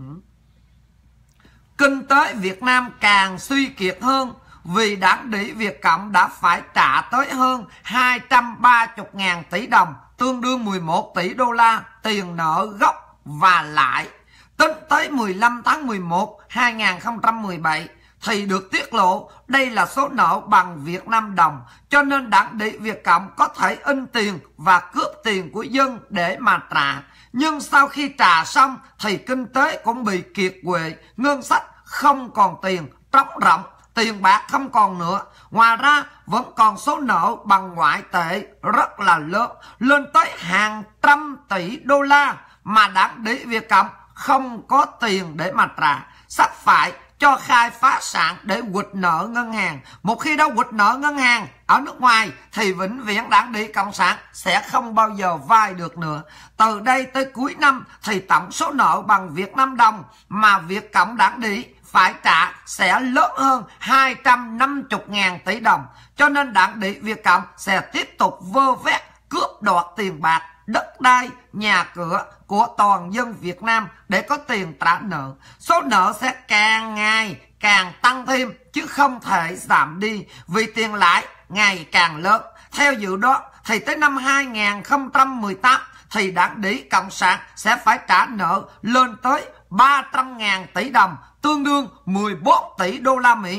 Kinh tế Việt Nam càng suy kiệt hơn, vì đảng Đĩ Việt Cộng đã phải trả tới hơn hai trăm ba mươi ngàn tỷ đồng, tương đương mười một tỷ đô la tiền nợ gốc và lãi. Tính tới mười lăm tháng mười một năm hai nghìn không trăm mười bảy thì được tiết lộ đây là số nợ bằng Việt Nam đồng, cho nên đảng Đĩ Việt Cộng có thể in tiền và cướp tiền của dân để mà trả. Nhưng sau khi trả xong thì kinh tế cũng bị kiệt quệ, ngân sách không còn tiền, trống rỗng, tiền bạc không còn nữa. Ngoài ra vẫn còn số nợ bằng ngoại tệ rất là lớn, lên tới hàng trăm tỷ đô la mà Đảng Đĩ Việt Cộng không có tiền để mà trả, sắp phải cho khai phá sản để quỵt nợ ngân hàng. Một khi đã quỵt nợ ngân hàng ở nước ngoài thì vĩnh viễn Đảng Đĩ Cộng sản sẽ không bao giờ vay được nữa. Từ đây tới cuối năm thì tổng số nợ bằng Việt Nam đồng mà Việt Cộng Đảng Đĩ phải trả sẽ lớn hơn hai trăm năm mươi nghìn tỷ đồng. Cho nên Đảng Đĩ Việt Cộng sẽ tiếp tục vơ vét, cướp đoạt tiền bạc, đất đai, nhà cửa của toàn dân Việt Nam để có tiền trả nợ. Số nợ sẽ càng ngày càng tăng thêm chứ không thể giảm đi vì tiền lãi ngày càng lớn. Theo dự đoán thì tới năm hai nghìn không trăm mười tám thì Đảng Đĩ Cộng sản sẽ phải trả nợ lên tới ba trăm nghìn tỷ đồng, tương đương mười bốn tỷ đô la Mỹ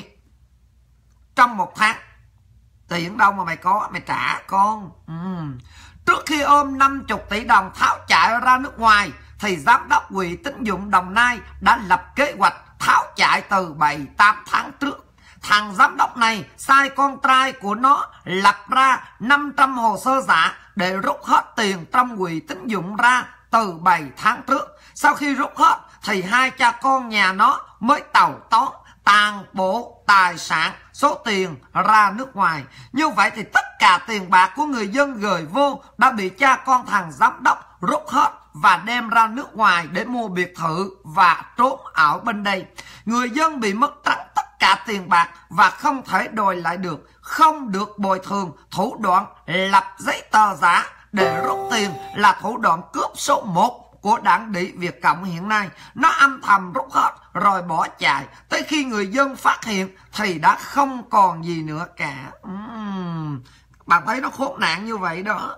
trong một tháng. Tiền đâu mà mày có, mày trả con. uhm. Trước khi ôm năm mươi tỷ đồng tháo chạy ra nước ngoài thì giám đốc quỹ tín dụng Đồng Nai đã lập kế hoạch tháo chạy từ bảy tám tháng trước. Thằng giám đốc này sai con trai của nó lập ra năm trăm hồ sơ giả để rút hết tiền trong quỹ tín dụng ra từ bảy tháng trước. Sau khi rút hết thì hai cha con nhà nó mới tàu tón toàn bộ tài sản, số tiền ra nước ngoài. Như vậy thì tất cả tiền bạc của người dân gửi vô đã bị cha con thằng giám đốc rút hết và đem ra nước ngoài để mua biệt thự và trốn ở bên đây. Người dân bị mất trắng tất cả tiền bạc và không thể đòi lại được, không được bồi thường. Thủ đoạn lập giấy tờ giả để rút tiền là thủ đoạn cướp số một của Đảng Đĩ Việt Cộng hiện nay. Nó âm thầm rút hết rồi bỏ chạy. Tới khi người dân phát hiện thì đã không còn gì nữa cả. uhm. Bạn thấy nó khốn nạn như vậy đó.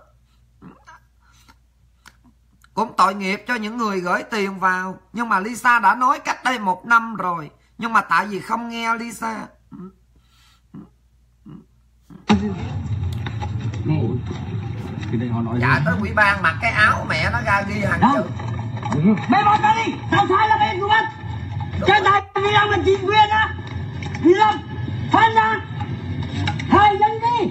Cũng tội nghiệp cho những người gửi tiền vào. Nhưng mà Lisa đã nói cách đây một năm rồi. Nhưng mà tại vì không nghe Lisa. Chạy tới ủy ban mặc cái áo mẹ nó ra ghi hàng chữ. Mày bỏ ra đi, tao sai là mày của mình. Trên này vì đang là chính quyền á. Vì làm phán ra hai dân đi.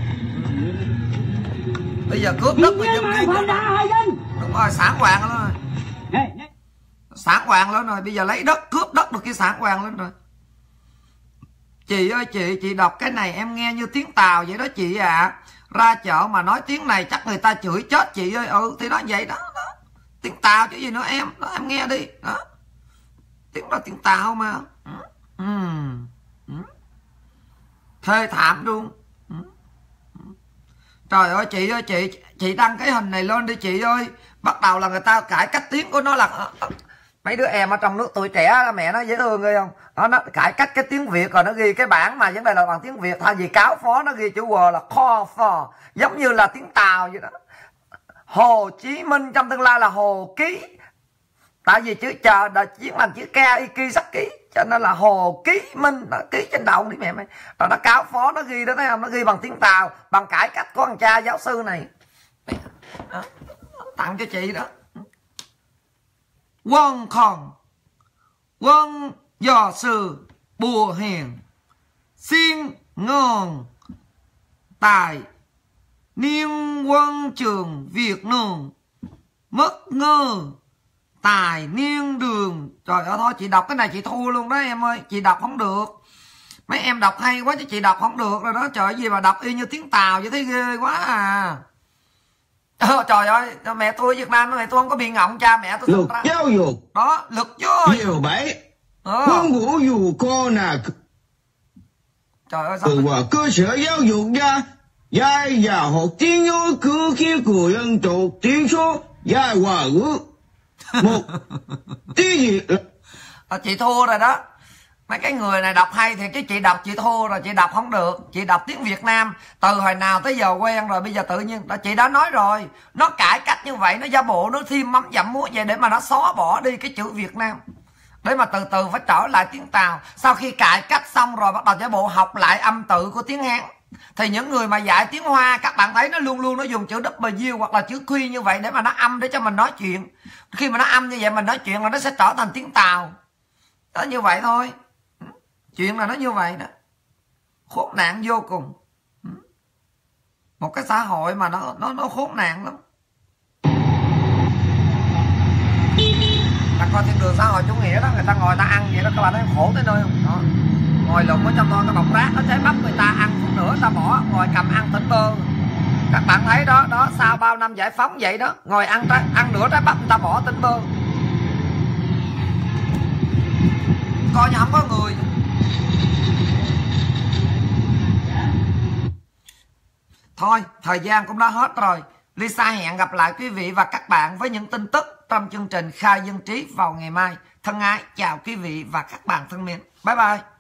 Bây giờ cướp đất người dân đi. Phán ra hai dân. Đúng rồi, sản hoàng lên rồi. Sản hoàng lên rồi, bây giờ lấy đất, cướp đất được cái sản hoàng lên rồi. Chị ơi chị, chị đọc cái này em nghe như tiếng Tàu vậy đó chị ạ. À. Ra chợ mà nói tiếng này chắc người ta chửi chết chị ơi. Ừ thì nói vậy đó, đó. Tiếng Tàu chứ gì nữa em, đó, em nghe đi đó. Tiếng đó tiếng Tàu mà. ừ. Ừ. Thê thảm luôn. ừ. Trời ơi chị ơi chị, chị đăng cái hình này lên đi chị ơi. Bắt đầu là người ta cải cách tiếng của nó là mấy đứa em ở trong nước tuổi trẻ mẹ nó dễ thương ghê không. Đó, nó cải cách cái tiếng Việt rồi nó ghi cái bản mà vấn đề là bằng tiếng Việt, thay vì cáo phó nó ghi chữ W là kho phò, giống như là tiếng Tàu vậy đó. Hồ Chí Minh trong tương lai là Hồ Ký, tại vì chữ chờ đã chuyển thành chữ K y ki sắc ký, cho nên là Hồ Ký Minh, nó ký trên đầu đi mẹ mày. Rồi nó cáo phó nó ghi đó, thấy không, nó ghi bằng tiếng Tàu, bằng cải cách của thằng cha giáo sư này. Đó, tặng cho chị đó. Quân khổng quân dò sư bùa hiền xin ngon tài niên quân trường Việt Nương mất ngơ tài niên đường. Trời ơi thôi chị đọc cái này chị thua luôn đó em ơi, chị đọc không được. Mấy em đọc hay quá chứ chị đọc không được rồi đó. Trời gì mà đọc y như tiếng Tàu vậy, thấy ghê quá à. Ờ, trời ơi, mẹ tôi Việt Nam, mẹ tôi không có bị ngọng cha mẹ tôi. Lực giáo dục. Đó, lực vô. Nhiều bảy. Quân ngũ dù con là trời ơi, sao từ và cơ sở giáo dục ra, dạy và học tiếng ngữ cử khí của dân tộc tiếng số, dạy hòa ngữ. Một tí gì à, chị thua rồi đó. Mấy cái người này đọc hay thì chứ chị đọc chị thua rồi, chị đọc không được. Chị đọc tiếng Việt Nam từ hồi nào tới giờ quen rồi, bây giờ tự nhiên chị đã nói rồi, nó cải cách như vậy, nó giả bộ, nó thêm mắm dặm muối vậy để mà nó xóa bỏ đi cái chữ Việt Nam, để mà từ từ phải trở lại tiếng Tàu. Sau khi cải cách xong rồi bắt đầu giả bộ học lại âm tự của tiếng Hán. Thì những người mà dạy tiếng Hoa, các bạn thấy nó luôn luôn nó dùng chữ W hoặc là chữ Q như vậy để mà nó âm để cho mình nói chuyện. Khi mà nó âm như vậy mình nói chuyện là nó sẽ trở thành tiếng Tàu. Đó, như vậy thôi. Chuyện là nó như vậy đó. Khốn nạn vô cùng. Một cái xã hội mà nó nó nó khốn nạn lắm. Ta coi thiên đường xã hội chủ nghĩa đó, người ta ngồi ta ăn vậy đó, các bạn thấy khổ tới nơi không? Đó. Ngồi lụng ở trong thôi cái bọc rác nó trái bắp người ta ăn phút nữa ta bỏ, ngồi cầm ăn tỉnh bơ. Các bạn thấy đó, đó sau bao năm giải phóng vậy đó, ngồi ăn trái, ăn nửa trái bắp người ta bỏ tỉnh bơ. Coi như không có người. Thôi, thời gian cũng đã hết rồi. Lisa hẹn gặp lại quý vị và các bạn với những tin tức trong chương trình Khai Dân Trí vào ngày mai. Thân ái, chào quý vị và các bạn thân mến. Bye bye.